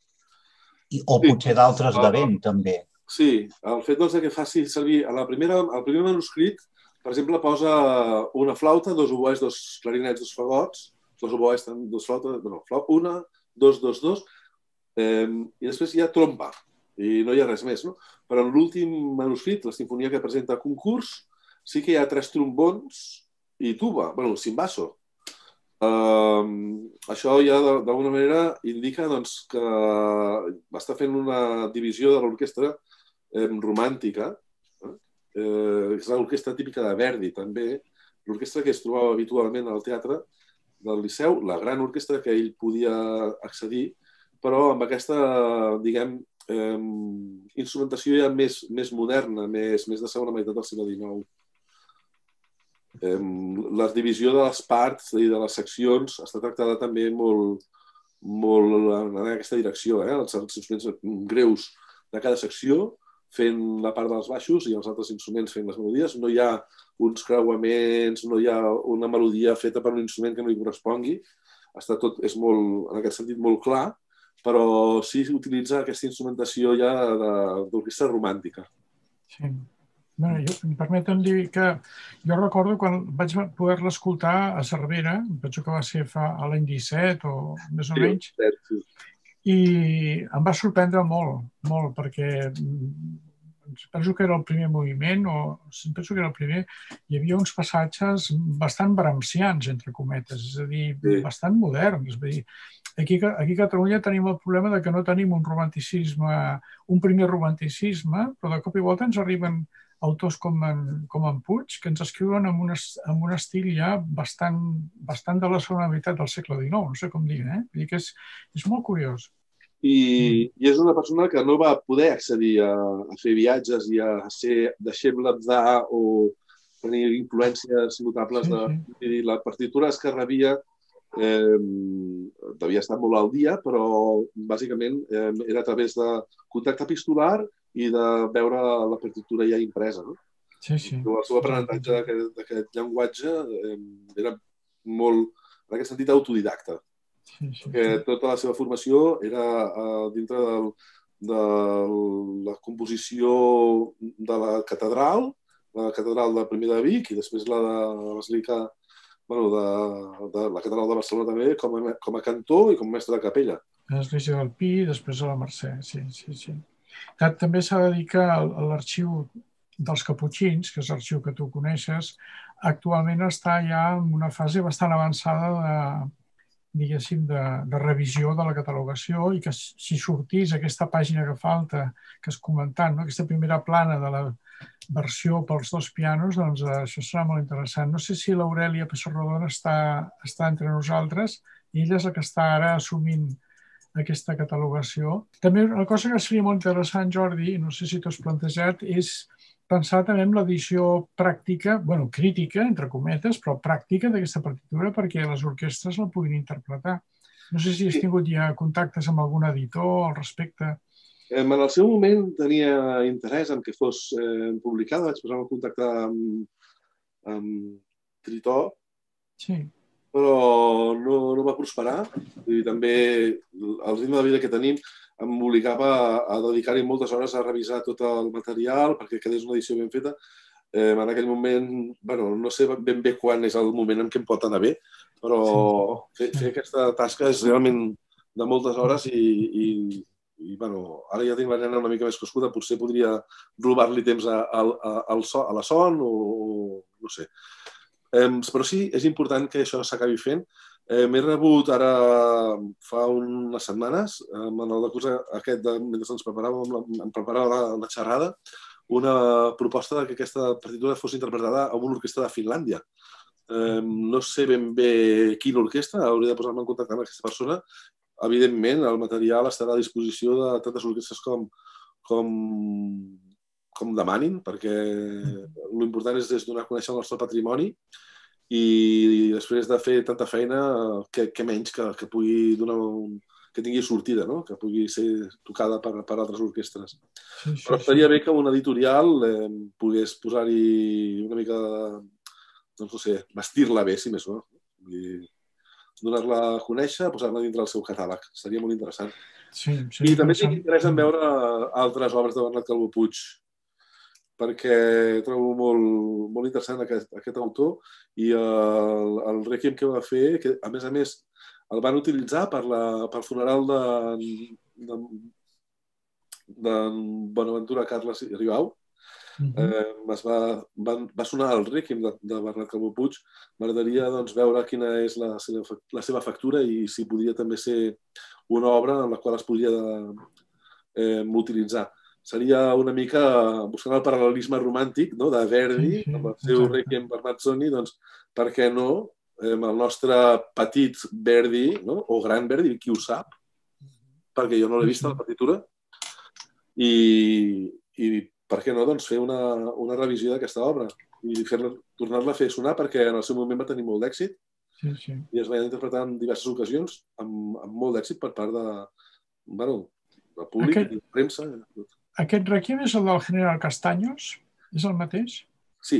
Speaker 4: I, o potser d'altres de vent, també.
Speaker 2: Sí, el fet doncs, que faci servir a la primera, al primer manuscrit, per exemple, posa una flauta, dos oboès, dos clarinets, dos fagots, dos oboès, dos flautes, no, una, dos, dos, dos, eh, i després hi ha trompa, i no hi ha res més, no? Però en l'últim manuscrit, la sinfonia que presenta a concurs, sí que hi ha tres trombons i tuba, bueno, cimbasso. Uh, això ja d'alguna manera indica doncs, que va estar fent una divisió de l'orquestra eh, romàntica, eh, és l'orquestra típica de Verdi també, l'orquestra que es trobava habitualment al teatre del Liceu, la gran orquestra que ell podia accedir, però amb aquesta, diguem, eh, instrumentació ja més, més moderna, més, més de segona meitat del segle dinou. La divisió de les parts i de les seccions està tractada també molt, molt en aquesta direcció. Eh? Els instruments greus de cada secció fent la part dels baixos i els altres instruments fent les melodies. No hi ha uns creuaments, no hi ha una melodia feta per un instrument que no hi correspongui. Està tot, és molt, en aquest sentit, molt clar, però sí utilitza aquesta instrumentació ja d'orquestra romàntica.
Speaker 1: Sí. Bueno, jo, em permeten dir que jo recordo quan vaig poder-la escoltar a Cervera, penso que va ser fa a l'any disset o més o menys,
Speaker 2: Sí, sí.
Speaker 1: i em va sorprendre molt, molt, perquè penso que era el primer moviment, o penso que era el primer, hi havia uns passatges bastant brahmsians, entre cometes, és a dir,
Speaker 2: Sí.
Speaker 1: bastant moderns. És a dir, aquí, aquí a Catalunya tenim el problema de que no tenim un romanticisme, un primer romanticisme, però de cop i volta ens arriben autors com en, com en Puig, que ens escriuen amb un, amb un estil ja bastant, bastant de la segona meitat del segle dinou, no sé com dir, eh? Vull dir que és, és molt curiós.
Speaker 2: I, I és una persona que no va poder accedir a, a fer viatges i a ser deixeble de o tenir influències notables.
Speaker 1: Sí,
Speaker 2: de,
Speaker 1: sí.
Speaker 2: La partitura que rebia eh, devia estar molt al dia, però bàsicament eh, era a través de contacte epistolar i de veure la partitura ja impresa. No?
Speaker 1: Sí, sí.
Speaker 2: El seu aprenentatge d'aquest llenguatge eh, era molt, en aquest sentit, autodidacta.
Speaker 1: Sí, sí,
Speaker 2: perquè
Speaker 1: sí.
Speaker 2: tota la seva formació era uh, dintre del, de la composició de la catedral, la catedral de primer de Vic i després la de la Basílica, bueno, de, de la catedral de Barcelona també, com a, com a cantor i com a mestre de capella.
Speaker 1: A l'Església del Pi i després a la Mercè, sí, sí, sí. També s'ha de dir que l'arxiu dels Caputxins, que és l'arxiu que tu coneixes, actualment està ja en una fase bastant avançada de, diguéssim, de, de revisió de la catalogació i que si sortís aquesta pàgina que falta, que has comentat, no? Aquesta primera plana de la versió pels dos pianos, doncs això serà molt interessant. No sé si l'Aurèlia Pessarrodona està, està entre nosaltres i ella és la que està ara assumint aquesta catalogació. També una cosa que seria molt interessant, Jordi, no sé si t'ho has plantejat, és pensar també en l'edició pràctica, bueno, crítica, entre cometes, però pràctica d'aquesta partitura perquè les orquestres la puguin interpretar. No sé si has tingut ja contactes amb algun editor al respecte.
Speaker 2: En el seu moment tenia interès en que fos eh, publicada, vaig posar-me en contacte amb, amb Tritó,
Speaker 1: sí.
Speaker 2: però no, no va prosperar. I també el ritme de vida que tenim em obligava a dedicar-hi moltes hores a revisar tot el material perquè quedés una edició ben feta. Eh, en aquell moment, bueno, no sé ben bé quan és el moment en què em pot anar bé, però sí, fer, fer aquesta tasca és realment de moltes hores i, i, i bueno, ara ja tinc la nena una mica més crescuda, potser podria robar-li temps a, a, a, a la son o, o no sé. Eh, però sí, és important que això s'acabi fent. Eh, M'he rebut ara fa unes setmanes, eh, en el decurs aquest, de, mentre ens preparàvem, em preparava la, la xerrada, una proposta que aquesta partitura fos interpretada amb una orquestra de Finlàndia. Eh, no sé ben bé quina orquestra, hauria de posar-me en contacte amb aquesta persona. Evidentment, el material estarà a disposició de tantes orquestres com, com, com demanin, perquè l'important és, és donar a conèixer el nostre patrimoni i després de fer tanta feina, que, que menys que, que pugui donar un, que tingui sortida, no? Que pugui ser tocada per, per altres orquestres. Sí, sí, però estaria sí. bé que un editorial eh, pogués posar-hi una mica, doncs no sé, vestir-la bé, si més no. I donar-la a conèixer, posar-la dintre del seu catàleg. Seria molt interessant.
Speaker 1: Sí, sí,
Speaker 2: I també tinc interès en veure altres obres de Bernat Calvo Puig, perquè trobo molt, molt interessant aquest, aquest autor i el, el Requiem que va fer, que a més a més el van utilitzar per la, pel funeral de, de, de Bonaventura Carles i Ribau. Uh-huh. eh, es va, van, va sonar el Requiem de, de Bernat Calvo Puig. M'agradaria doncs, veure quina és la, la seva factura i si podia també ser una obra en la qual es podria eh, utilitzar. Seria una mica buscant el paral·lelisme romàntic, no?, de Verdi, sí, sí, amb el seu exacte. Requiem per Mazzoni, doncs, per què no, eh, amb el nostre petit Verdi, no?, o gran Verdi, qui ho sap, perquè jo no l'he vist a la partitura, i, i per què no, doncs, fer una, una revisió d'aquesta obra i tornar-la a fer sonar, perquè en el seu moment va tenir molt d'èxit, sí, sí. i es va interpretar en diverses ocasions amb, amb molt d'èxit per part de, bueno, del públic Aquest... i de la premsa.
Speaker 1: aquest Requiem és el del general Castaños? És el mateix?
Speaker 2: Sí.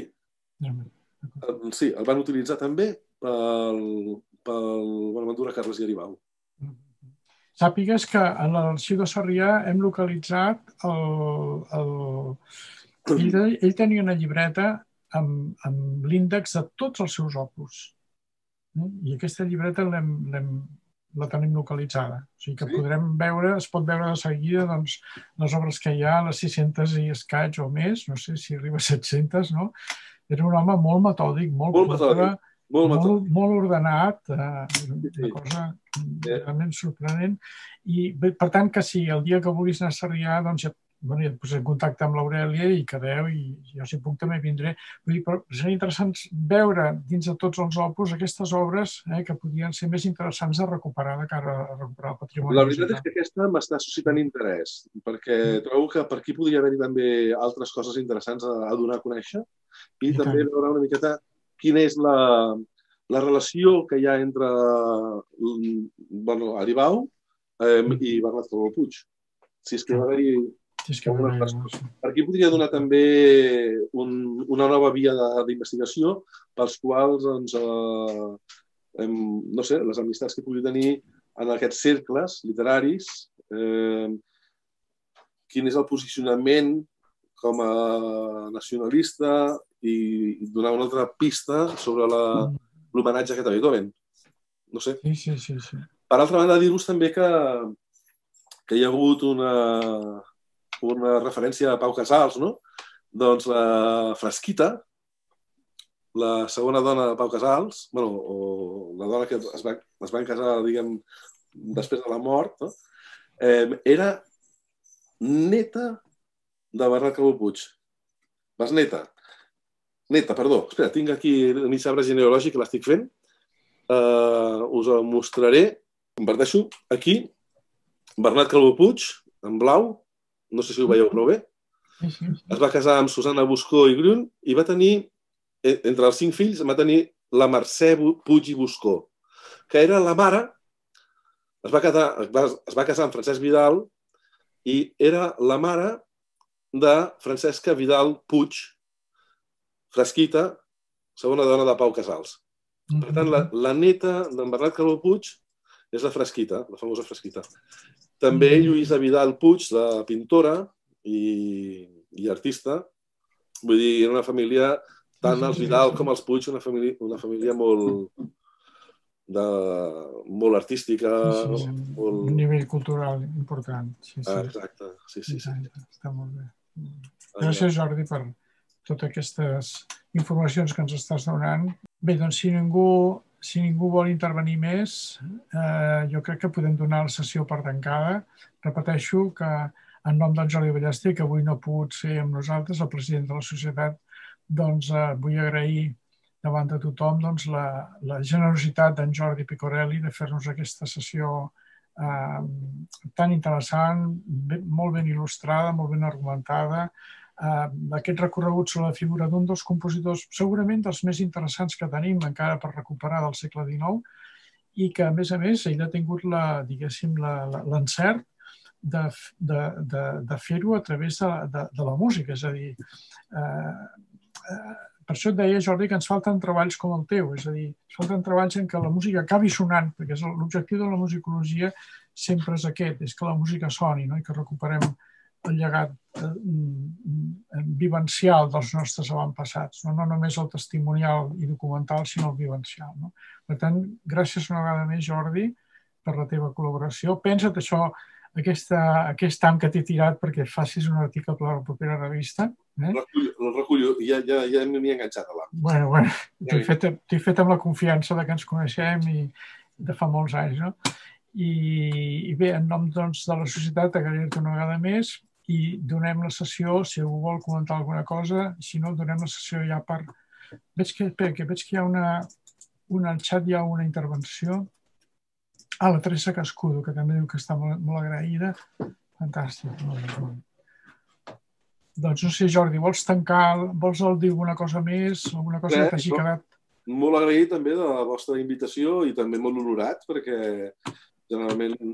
Speaker 2: Sí, el van utilitzar també pel, pel Bonaventura Carles i Aribau.
Speaker 1: Sàpigues que en l'arxiu de Sarrià hem localitzat el... el... Ell, ell tenia una llibreta amb, amb l'índex de tots els seus opus. I aquesta llibreta l'hem, l'hem, la tenim localitzada. O sigui que sí? podrem veure, es pot veure de seguida doncs, les obres que hi ha, les sis-centes i escaig o més, no sé si arriba a set-centes, no? Era un home molt metòdic, molt,
Speaker 2: molt metòdic. Molt,
Speaker 1: molt, molt ordenat, eh, una cosa realment sorprenent. I, per tant, que si el dia que vulguis anar a Sarrià, doncs ja, bueno, ja et posaré en contacte amb l'Aurèlia i quedeu, i jo si puc també vindré. Vull dir, però seria interessant veure dins de tots els opus aquestes obres eh, que podrien ser més interessants de recuperar de cara a recuperar el patrimoni.
Speaker 2: La veritat és que aquesta m'està suscitant interès, perquè trobo que per aquí podria haver-hi també altres coses interessants a, a donar a conèixer i, I també tant. veure una miqueta quina és la, la relació que hi ha entre bueno, Aribau eh, i Bernat Calvo Puig. Si és que va haver-hi... Si és que va haver-hi... Per aquí podria donar també un, una nova via d'investigació pels quals, doncs, eh, hem, no sé, les amistats que pugui tenir en aquests cercles literaris, eh, quin és el posicionament com a nacionalista i donar una altra pista sobre l'homenatge aquest a Beethoven. No sé.
Speaker 1: Sí, sí, sí, sí.
Speaker 2: Per altra banda, dir-vos també que, que hi ha hagut una, una referència a Pau Casals, no? Doncs la Frasquita, la segona dona de Pau Casals, bueno, o la dona que es va, es van casar, diguem, després de la mort, no? eh, era neta de Bernat Calvo Puig. Besneta. Neta, perdó. Espera, tinc aquí el mig arbre genealògic que l'estic fent. Uh, us el mostraré. Comparteixo aquí. Bernat Calvo Puig, en blau. No sé si ho veieu prou bé. Es va casar amb Susana Buscó i Grun i va tenir, entre els cinc fills, va tenir la Mercè Puig i Buscó, que era la mare, es va casar, es va casar amb Francesc Vidal i era la mare de Francesca Vidal Puig, Frasquita, segona dona de Pau Casals. Per tant, la, la neta d'en Bernat Calvo Puig és la Frasquita, la famosa Frasquita. També Lluïsa Vidal Puig, la pintora i, i artista. Vull dir, era una família, tant els Vidal com els Puig, una família, una família molt, de, molt artística.
Speaker 1: Sí, sí, molt... Un nivell cultural important. Sí, sí.
Speaker 2: Ah, exacte, sí, sí. sí.
Speaker 1: Està molt bé. Gràcies, Jordi, per totes aquestes informacions que ens estàs donant. Bé, doncs, si ningú, si ningú vol intervenir més, eh, jo crec que podem donar la sessió per tancada. Repeteixo que en nom d'en Jordi Ballester, que avui no ha pogut ser amb nosaltres, el president de la societat, doncs eh, vull agrair davant de tothom doncs, la, la generositat d'en Jordi Picorelli de fer-nos aquesta sessió eh, tan interessant, ben, molt ben il·lustrada, molt ben argumentada, Uh, aquest recorregut sobre la figura d'un dels compositors segurament dels més interessants que tenim encara per recuperar del segle dinou i que, a més a més, ell ha tingut la, diguéssim, l'encert de, de, de, de fer-ho a través de, de, de la música. És a dir, uh, uh, per això et deia, Jordi, que ens falten treballs com el teu. És a dir, ens falten treballs en què la música acabi sonant, perquè l'objectiu de la musicologia sempre és aquest, és que la música soni, no? I que recuperem el llegat eh, vivencial dels nostres avantpassats, no? No només el testimonial i documental, sinó el vivencial. No? Per tant, gràcies una vegada més, Jordi, per la teva col·laboració. Pensa't això, aquesta, aquest am que t'he tirat perquè facis un article per la propera revista. Eh?
Speaker 2: El recullo, el recullo. Ja, ja, ja m'hi he enganxat a l'am.
Speaker 1: Bueno, bueno, t'he fet, t'he fet amb la confiança de que ens coneixem i de fa molts anys, no? I, i bé, en nom doncs, de la societat, agrair-te una vegada més i donem la sessió, si algú vol comentar alguna cosa, si no, donem la sessió ja per... Veig que, que, veig que hi ha una, una... Al xat hi ha una intervenció. Ah, la Teresa Cascudo, que també diu que està molt, molt agraïda. Fantàstic. Molt bé, molt bé. Doncs no sé, Jordi, vols tancar, vols dir alguna cosa més? Alguna cosa que t'hagi quedat?
Speaker 2: Molt agraït també de la vostra invitació i també molt honorat, perquè generalment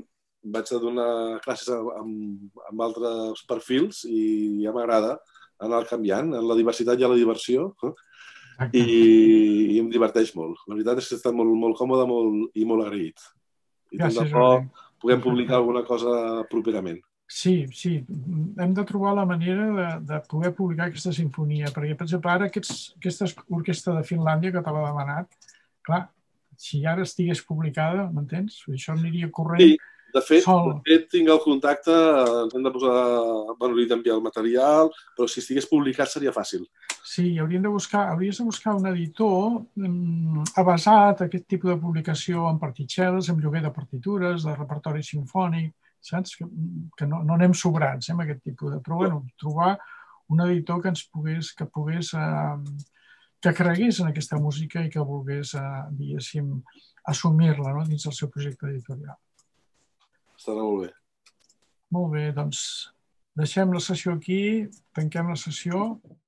Speaker 2: vaig a donar classes amb, amb altres perfils i ja m'agrada anar canviant. En la diversitat hi ha la diversió i, i em diverteix molt. La veritat és que he estat molt, molt còmode molt, i molt agraït. I tant de bo puguem publicar alguna cosa properament.
Speaker 1: Sí, sí. Hem de trobar la manera de, de poder publicar aquesta sinfonia, perquè, per exemple, ara aquests, aquesta orquestra de Finlàndia que t'ha demanat, clar, si ara estigués publicada, m'entens? Això aniria corrent
Speaker 2: sí, de fet,
Speaker 1: sol.
Speaker 2: De fet, tinc el contacte, ens hem de posar, bueno, li d'enviar el material, però si estigués publicat seria fàcil.
Speaker 1: Sí, hauríem de buscar, hauries de buscar un editor avasat a aquest tipus de publicació en partitxels, en lloguer de partitures, de repertori simfònic, saps? Que, que no, no anem sobrats eh, amb aquest tipus de... Però, bueno, trobar un editor que ens pogués, que pogués, eh, que cregués en aquesta música i que volgués, eh, diguéssim, assumir-la, no?, dins del seu projecte editorial.
Speaker 2: Estarà molt bé.
Speaker 1: Molt bé, doncs deixem la sessió aquí, tanquem la sessió.